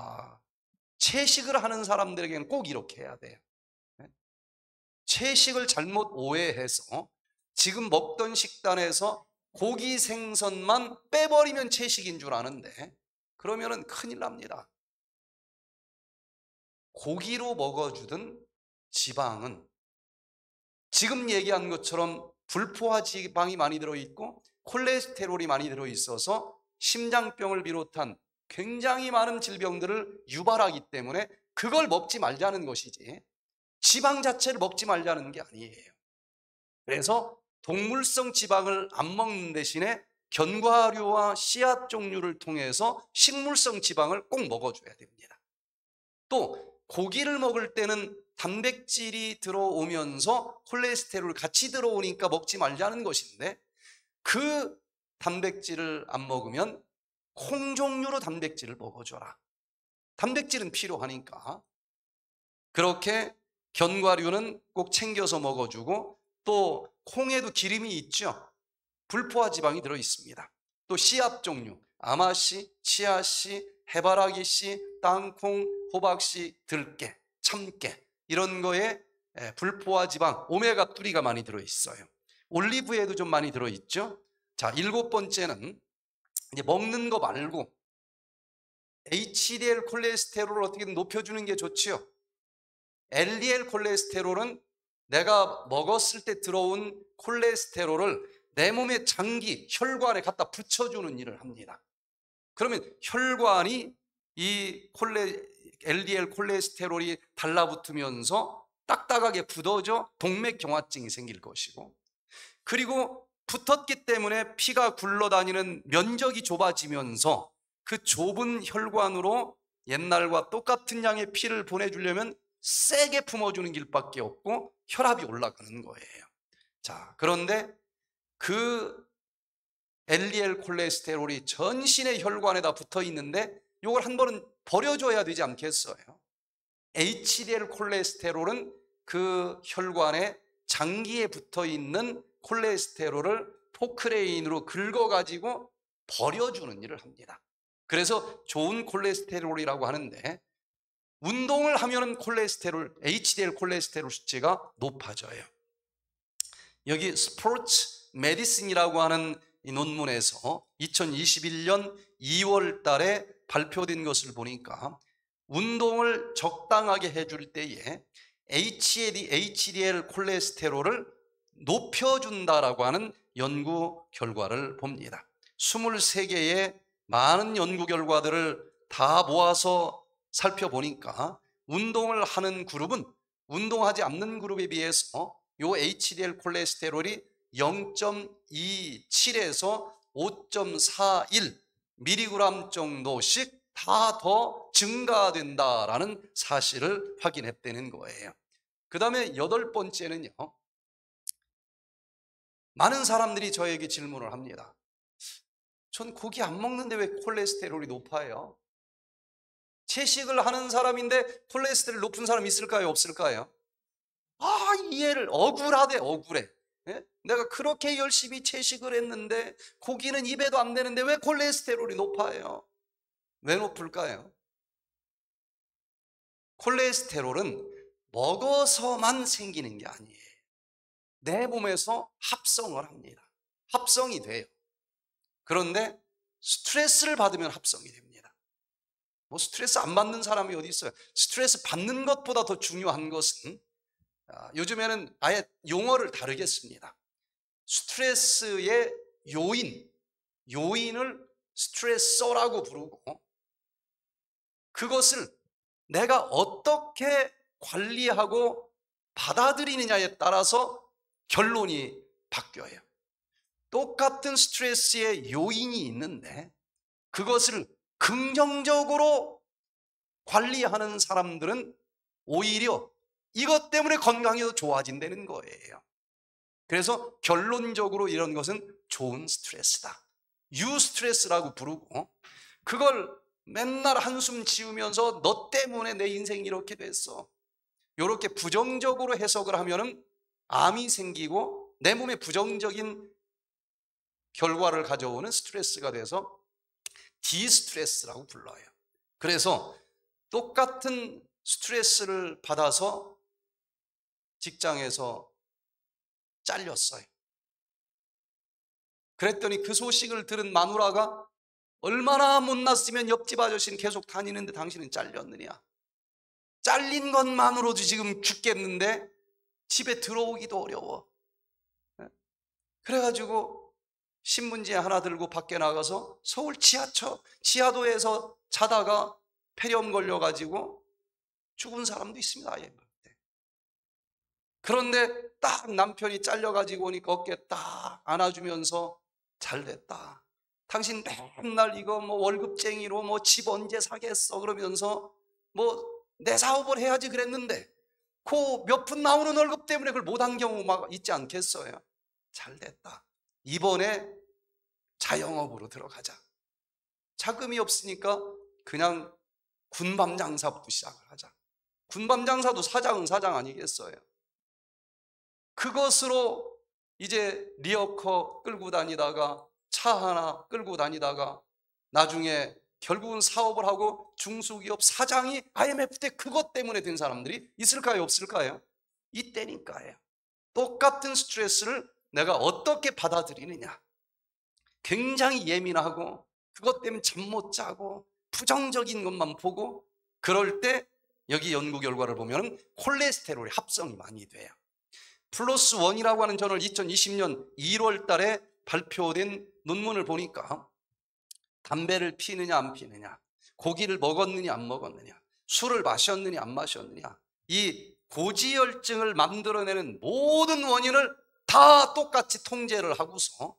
채식을 하는 사람들에게는 꼭 이렇게 해야 돼요. 채식을 잘못 오해해서 지금 먹던 식단에서 고기 생선만 빼버리면 채식인 줄 아는데, 그러면은 큰일 납니다. 고기로 먹어주던 지방은 지금 얘기한 것처럼 불포화 지방이 많이 들어있고 콜레스테롤이 많이 들어있어서 심장병을 비롯한 굉장히 많은 질병들을 유발하기 때문에 그걸 먹지 말자는 것이지 지방 자체를 먹지 말자는 게 아니에요. 그래서 동물성 지방을 안 먹는 대신에 견과류와 씨앗 종류를 통해서 식물성 지방을 꼭 먹어줘야 됩니다. 또 고기를 먹을 때는 단백질이 들어오면서 콜레스테롤 같이 들어오니까 먹지 말자는 것인데 그 단백질을 안 먹으면 콩 종류로 단백질을 먹어줘라. 단백질은 필요하니까. 그렇게 견과류는 꼭 챙겨서 먹어주고 또 콩에도 기름이 있죠. 불포화 지방이 들어있습니다. 또 씨앗 종류, 아마씨, 치아씨, 해바라기씨, 땅콩, 호박씨, 들깨, 참깨 이런 거에 불포화 지방, 오메가3가 많이 들어있어요. 올리브에도 좀 많이 들어있죠. 자, 7번째는 이제 먹는 거 말고 HDL 콜레스테롤을 어떻게든 높여주는 게 좋지요. LDL 콜레스테롤은 내가 먹었을 때 들어온 콜레스테롤을 내 몸의 장기, 혈관에 갖다 붙여주는 일을 합니다. 그러면 혈관이 이 LDL 콜레스테롤이 달라붙으면서 딱딱하게 굳어져 동맥경화증이 생길 것이고, 그리고 붙었기 때문에 피가 굴러다니는 면적이 좁아지면서 그 좁은 혈관으로 옛날과 똑같은 양의 피를 보내주려면 세게 품어주는 길밖에 없고 혈압이 올라가는 거예요. 자, 그런데 그 LDL 콜레스테롤이 전신의 혈관에다 붙어 있는데 이걸 한 번은 버려줘야 되지 않겠어요? HDL 콜레스테롤은 그 혈관에 장기에 붙어 있는 콜레스테롤을 포크레인으로 긁어가지고 버려주는 일을 합니다. 그래서 좋은 콜레스테롤이라고 하는데 운동을 하면 콜레스테롤, HDL 콜레스테롤 수치가 높아져요. 여기 스포츠 메디슨이라고 하는 이 논문에서 2021년 2월 달에 발표된 것을 보니까 운동을 적당하게 해줄 때에 HDL 콜레스테롤을 높여준다라고 하는 연구 결과를 봅니다. 23개의 많은 연구 결과들을 다 모아서 살펴보니까 운동을 하는 그룹은 운동하지 않는 그룹에 비해서 요 HDL 콜레스테롤이 0.27에서 5.41 mg 정도씩 다 더 증가된다라는 사실을 확인했다는 거예요. 그 다음에 8번째는요. 많은 사람들이 저에게 질문을 합니다. 전 고기 안 먹는데 왜 콜레스테롤이 높아요? 채식을 하는 사람인데 콜레스테롤 높은 사람 있을까요? 없을까요? 이해를 억울해. 예? 내가 그렇게 열심히 채식을 했는데 고기는 입에도 안 되는데 왜 콜레스테롤이 높아요? 왜 높을까요? 콜레스테롤은 먹어서만 생기는 게 아니에요. 내 몸에서 합성을 합니다. 합성이 돼요. 그런데 스트레스를 받으면 합성이 됩니다. 뭐 스트레스 안 받는 사람이 어디 있어요? 스트레스 받는 것보다 더 중요한 것은 요즘에는 아예 용어를 다르게 씁니다. 스트레스의 요인을 스트레서라고 부르고 그것을 내가 어떻게 관리하고 받아들이느냐에 따라서 결론이 바뀌어요. 똑같은 스트레스의 요인이 있는데 그것을 긍정적으로 관리하는 사람들은 오히려 이것 때문에 건강이 더 좋아진다는 거예요. 그래서 결론적으로 이런 것은 좋은 스트레스다. 유스트레스라고 부르고 그걸 맨날 한숨 지으면서 너 때문에 내 인생이 이렇게 됐어. 이렇게 부정적으로 해석을 하면은 암이 생기고 내 몸에 부정적인 결과를 가져오는 스트레스가 돼서 디스트레스라고 불러요. 그래서 똑같은 스트레스를 받아서 직장에서 잘렸어요. 그랬더니 그 소식을 들은 마누라가 얼마나 못났으면 옆집 아저씨는 계속 다니는데 당신은 잘렸느냐. 잘린 것만으로도 지금 죽겠는데 집에 들어오기도 어려워. 그래가지고 신문지 하나 들고 밖에 나가서 서울 지하도에서 자다가 폐렴 걸려가지고 죽은 사람도 있습니다. 아예. 그런데 딱 남편이 잘려가지고 오니까 어깨 딱 안아주면서 잘 됐다. 당신 맨날 이거 뭐 월급쟁이로 뭐 집 언제 사겠어 그러면서 뭐 내 사업을 해야지 그랬는데 그 몇 푼 나오는 월급 때문에 그걸 못한 경우 막 있지 않겠어요? 잘 됐다. 이번에 자영업으로 들어가자. 자금이 없으니까 그냥 군밤 장사부터 시작을 하자. 군밤 장사도 사장은 사장 아니겠어요? 그것으로 이제 리어커 끌고 다니다가 차 하나 끌고 다니다가 나중에 결국은 사업을 하고 중소기업 사장이 IMF 때 그것 때문에 된 사람들이 있을까요? 없을까요? 이때니까요. 똑같은 스트레스를 내가 어떻게 받아들이느냐. 굉장히 예민하고 그것 때문에 잠 못 자고 부정적인 것만 보고 그럴 때 여기 연구 결과를 보면 콜레스테롤의 합성이 많이 돼요. 플러스 원이라고 하는 저널 2020년 1월 달에 발표된 논문을 보니까 담배를 피느냐 안 피느냐, 고기를 먹었느냐 안 먹었느냐, 술을 마셨느냐 안 마셨느냐, 이 고지혈증을 만들어내는 모든 원인을 다 똑같이 통제를 하고서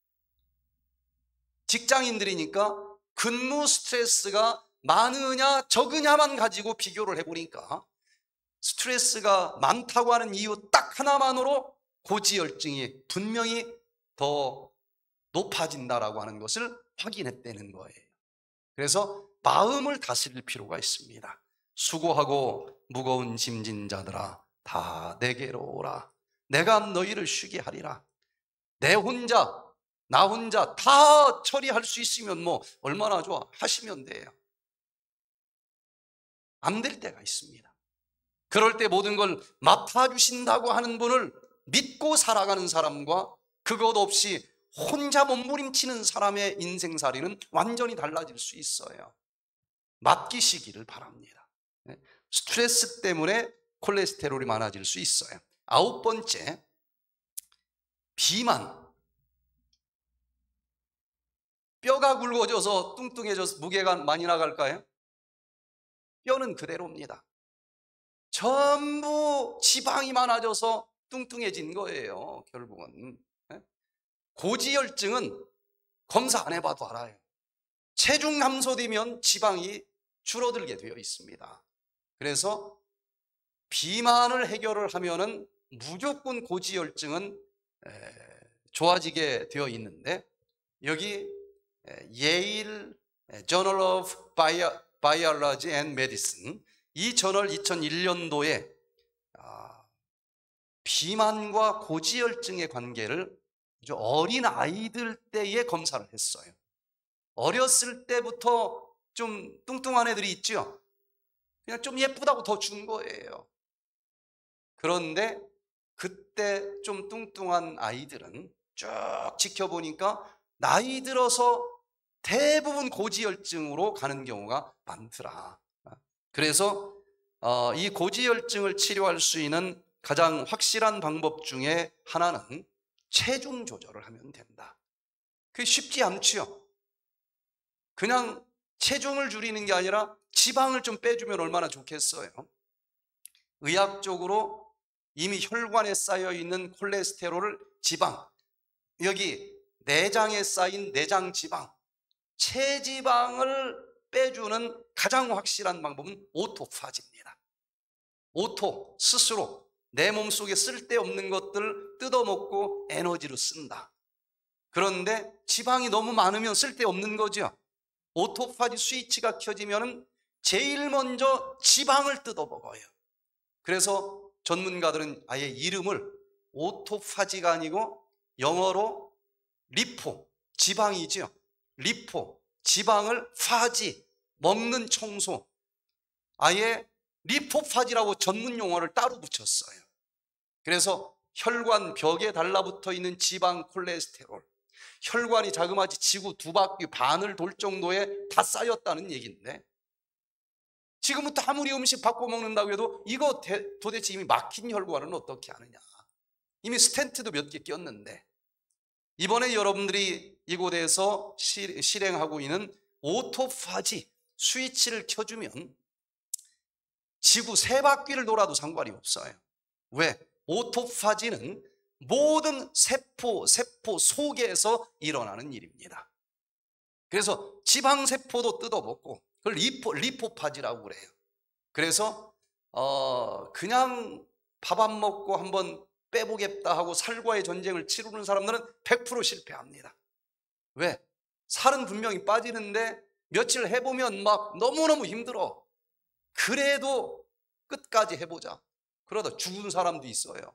직장인들이니까 근무 스트레스가 많으냐 적으냐만 가지고 비교를 해보니까 스트레스가 많다고 하는 이유 딱 하나만으로 고지혈증이 분명히 더 높아진다라고 하는 것을 확인했다는 거예요. 그래서 마음을 다스릴 필요가 있습니다. 수고하고 무거운 짐진 자들아 다 내게로 오라. 내가 너희를 쉬게 하리라. 나 혼자 다 처리할 수 있으면 뭐 얼마나 좋아. 하시면 돼요. 안 될 때가 있습니다. 그럴 때 모든 걸 맡아주신다고 하는 분을 믿고 살아가는 사람과 그것 없이 혼자 몸부림치는 사람의 인생살이는 완전히 달라질 수 있어요. 맡기시기를 바랍니다. 스트레스 때문에 콜레스테롤이 많아질 수 있어요. 9번째, 비만. 뼈가 굵어져서 뚱뚱해져서 무게가 많이 나갈까요? 뼈는 그대로입니다. 전부 지방이 많아져서 뚱뚱해진 거예요. 결국은. 고지혈증은 검사 안 해봐도 알아요. 체중 감소되면 지방이 줄어들게 되어 있습니다. 그래서 비만을 해결을 하면은 무조건 고지혈증은 좋아지게 되어 있는데 여기 예일 Journal of Biology and Medicine 이 저널 2001년도에 비만과 고지혈증의 관계를 어린 아이들 때에 검사를 했어요. 어렸을 때부터 좀 뚱뚱한 애들이 있죠. 그냥 좀 예쁘다고 더 준 거예요. 그런데 그때 좀 뚱뚱한 아이들은 쭉 지켜보니까 나이 들어서 대부분 고지혈증으로 가는 경우가 많더라. 그래서 이 고지혈증을 치료할 수 있는 가장 확실한 방법 중에 하나는 체중 조절을 하면 된다. 그게 쉽지 않죠. 그냥 체중을 줄이는 게 아니라 지방을 좀 빼주면 얼마나 좋겠어요. 의학적으로 이미 혈관에 쌓여 있는 콜레스테롤을 지방, 여기 내장에 쌓인 내장 지방, 체지방을 빼주는 가장 확실한 방법은 오토파지입니다. 오토, 스스로 내 몸속에 쓸데없는 것들을 뜯어먹고 에너지로 쓴다. 그런데 지방이 너무 많으면 쓸데없는 거죠. 오토파지 스위치가 켜지면 제일 먼저 지방을 뜯어먹어요. 그래서 전문가들은 아예 이름을 오토파지가 아니고 영어로 리포, 지방이죠. 리포, 지방을 파지, 먹는 청소. 아예 리포파지라고 전문 용어를 따로 붙였어요. 그래서 혈관 벽에 달라붙어 있는 지방 콜레스테롤, 혈관이 자그마치 지구 2바퀴 반을 돌 정도에 다 쌓였다는 얘기인데 지금부터 아무리 음식 바꿔 먹는다고 해도 이거 도대체 이미 막힌 혈관은 어떻게 하느냐. 이미 스텐트도 몇 개 꼈는데 이번에 여러분들이 이곳에서 실행하고 있는 오토파지 스위치를 켜주면 지구 세 바퀴를 돌아도 상관이 없어요. 왜? 오토파지는 모든 세포 속에서 일어나는 일입니다. 그래서 지방세포도 뜯어먹고 그걸 리포파지라고 그래요. 그래서 그냥 밥 안 먹고 한번 빼보겠다 하고 살과의 전쟁을 치르는 사람들은 100% 실패합니다. 왜? 살은 분명히 빠지는데 며칠 해보면 막 너무너무 힘들어. 그래도 끝까지 해보자. 그러다 죽은 사람도 있어요.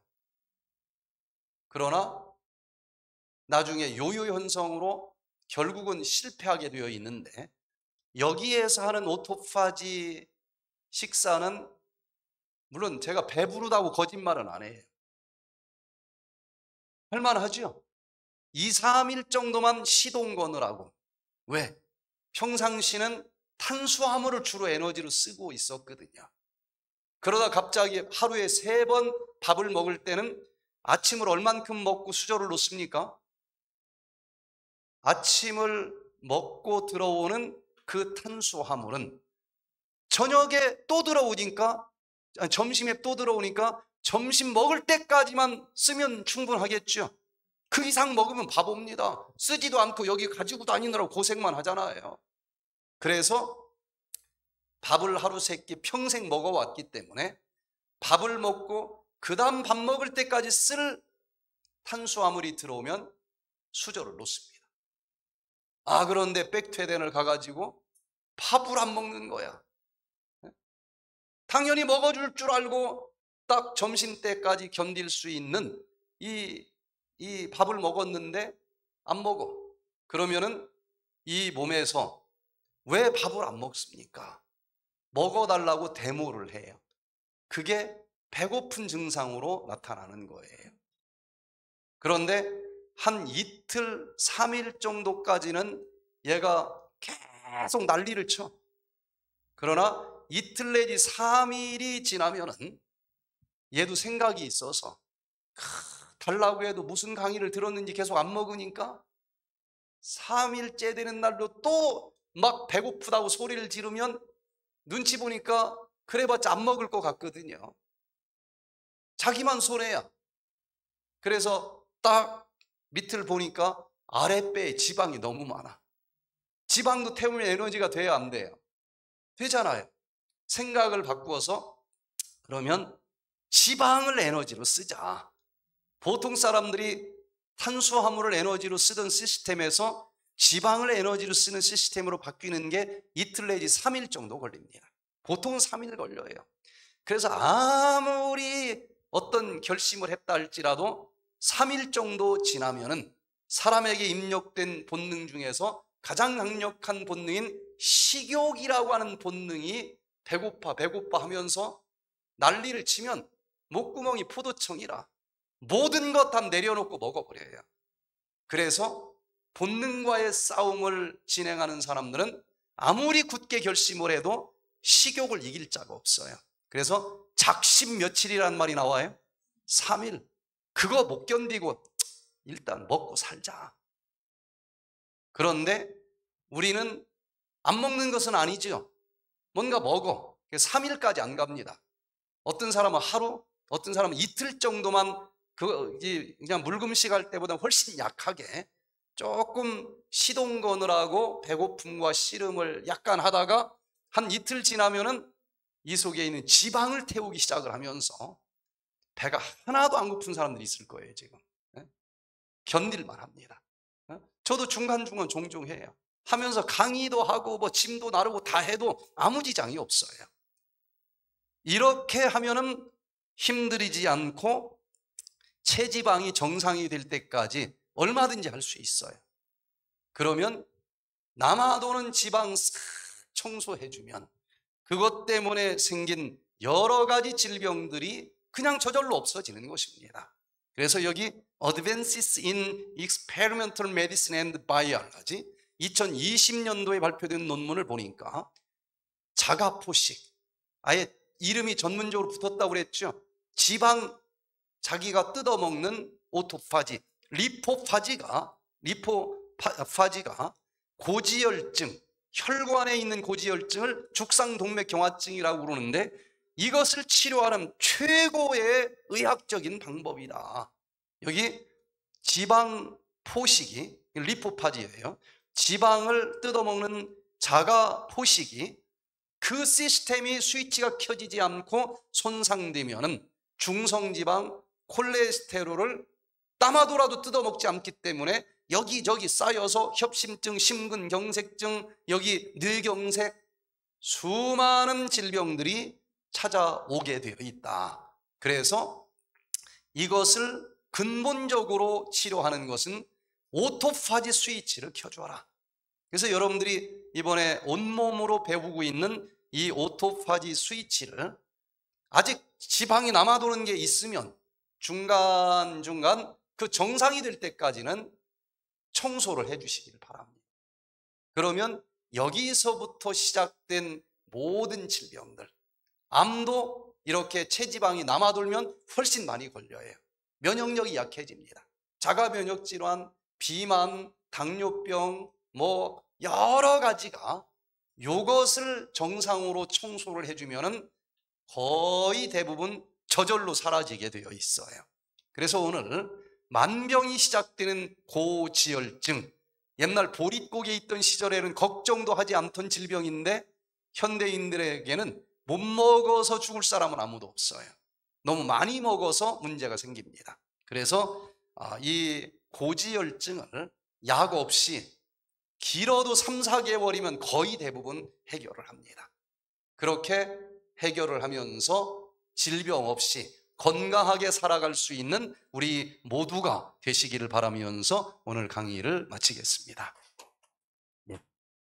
그러나 나중에 요요 현상으로 결국은 실패하게 되어 있는데, 여기에서 하는 오토파지 식사는 물론 제가 배부르다고 거짓말은 안 해요. 할만하죠? 2, 3일 정도만 시동 거느라고. 왜? 평상시는 탄수화물을 주로 에너지로 쓰고 있었거든요. 그러다 갑자기 하루에 3번 밥을 먹을 때는 아침을 얼만큼 먹고 수저를 놓습니까? 아침을 먹고 들어오는 그 탄수화물은 저녁에 또 들어오니까, 점심에 또 들어오니까 점심 먹을 때까지만 쓰면 충분하겠죠. 그 이상 먹으면 바보입니다. 쓰지도 않고 여기 가지고 다니느라고 고생만 하잖아요. 그래서 밥을 하루 세끼 평생 먹어왔기 때문에 밥을 먹고 그 다음 밥 먹을 때까지 쓸 탄수화물이 들어오면 수저를 놓습니다. 그런데 백퇴덴을 가가지고 밥을 안 먹는 거야. 당연히 먹어줄 줄 알고 딱 점심때까지 견딜 수 있는 이 밥을 먹었는데 안 먹어. 그러면은 이 몸에서 왜 밥을 안 먹습니까? 먹어달라고 데모를 해요. 그게 배고픈 증상으로 나타나는 거예요. 그런데 한 이틀, 3일 정도까지는 얘가 계속 난리를 쳐. 그러나 이틀 내지 3일이 지나면은 얘도 생각이 있어서 달라고 해도 무슨 강의를 들었는지 계속 안 먹으니까 3일째 되는 날도 또 막 배고프다고 소리를 지르면 눈치 보니까 그래봤자 안 먹을 것 같거든요. 자기만 손해야. 그래서 딱 밑을 보니까 아랫배에 지방이 너무 많아. 지방도 태우면 에너지가 돼야 안 돼요? 되잖아요. 생각을 바꾸어서 그러면 지방을 에너지로 쓰자. 보통 사람들이 탄수화물을 에너지로 쓰던 시스템에서 지방을 에너지로 쓰는 시스템으로 바뀌는 게 이틀 내지 3일 정도 걸립니다. 보통은 3일 걸려요. 그래서 아무리 어떤 결심을 했다 할지라도 3일 정도 지나면은 사람에게 입력된 본능 중에서 가장 강력한 본능인 식욕이라고 하는 본능이 배고파 하면서 난리를 치면 목구멍이 포도청이라 모든 것 다 내려놓고 먹어버려요. 그래서 본능과의 싸움을 진행하는 사람들은 아무리 굳게 결심을 해도 식욕을 이길 자가 없어요. 그래서 작심 며칠이라는 말이 나와요. 3일. 그거 못 견디고 일단 먹고 살자. 그런데 우리는 안 먹는 것은 아니죠. 뭔가 먹어. 3일까지 안 갑니다. 어떤 사람은 하루, 어떤 사람은 이틀 정도만 그냥 물금식 할 때보다 훨씬 약하게 조금 시동 거느라고 배고픔과 씨름을 약간 하다가 한 이틀 지나면은 이 속에 있는 지방을 태우기 시작을 하면서 배가 하나도 안 고픈 사람들이 있을 거예요. 지금 견딜만 합니다. 저도 중간중간 종종 해요. 하면서 강의도 하고 뭐 짐도 나르고 다 해도 아무 지장이 없어요. 이렇게 하면은 힘들이지 않고 체지방이 정상이 될 때까지 얼마든지 할 수 있어요. 그러면 남아도는 지방 싹 청소해주면 그것 때문에 생긴 여러 가지 질병들이 그냥 저절로 없어지는 것입니다. 그래서 여기 Advances in Experimental Medicine and Biology 2020년도에 발표된 논문을 보니까 자가포식, 아예 이름이 전문적으로 붙었다고 그랬죠. 지방 자기가 뜯어먹는 오토파지, 리포파지가 고지혈증, 혈관에 있는 고지혈증을 죽상동맥경화증이라고 그러는데, 이것을 치료하는 최고의 의학적인 방법이다. 여기 지방 포식이 리포파지예요. 지방을 뜯어먹는 자가 포식이, 그 시스템이 스위치가 켜지지 않고 손상되면은 중성지방, 콜레스테롤을 따마도라도 뜯어먹지 않기 때문에 여기저기 쌓여서 협심증, 심근경색증, 여기 뇌경색, 수많은 질병들이 찾아오게 되어 있다. 그래서 이것을 근본적으로 치료하는 것은 오토파지 스위치를 켜줘라. 그래서 여러분들이 이번에 온몸으로 배우고 있는 이 오토파지 스위치를, 아직 지방이 남아도는 게 있으면 중간중간 그 정상이 될 때까지는 청소를 해 주시길 바랍니다. 그러면 여기서부터 시작된 모든 질병들, 암도 이렇게 체지방이 남아돌면 훨씬 많이 걸려요. 면역력이 약해집니다. 자가면역 질환, 비만, 당뇨병, 뭐 여러 가지가 이것을 정상으로 청소를 해주면은 거의 대부분 저절로 사라지게 되어 있어요. 그래서 오늘 만병이 시작되는 고지혈증, 옛날 보릿고개 있던 시절에는 걱정도 하지 않던 질병인데 현대인들에게는 못 먹어서 죽을 사람은 아무도 없어요. 너무 많이 먹어서 문제가 생깁니다. 그래서 이 고지혈증을 약 없이 길어도 3, 4개월이면 거의 대부분 해결을 합니다. 그렇게 해결을 하면서 질병 없이 건강하게 살아갈 수 있는 우리 모두가 되시기를 바라면서 오늘 강의를 마치겠습니다.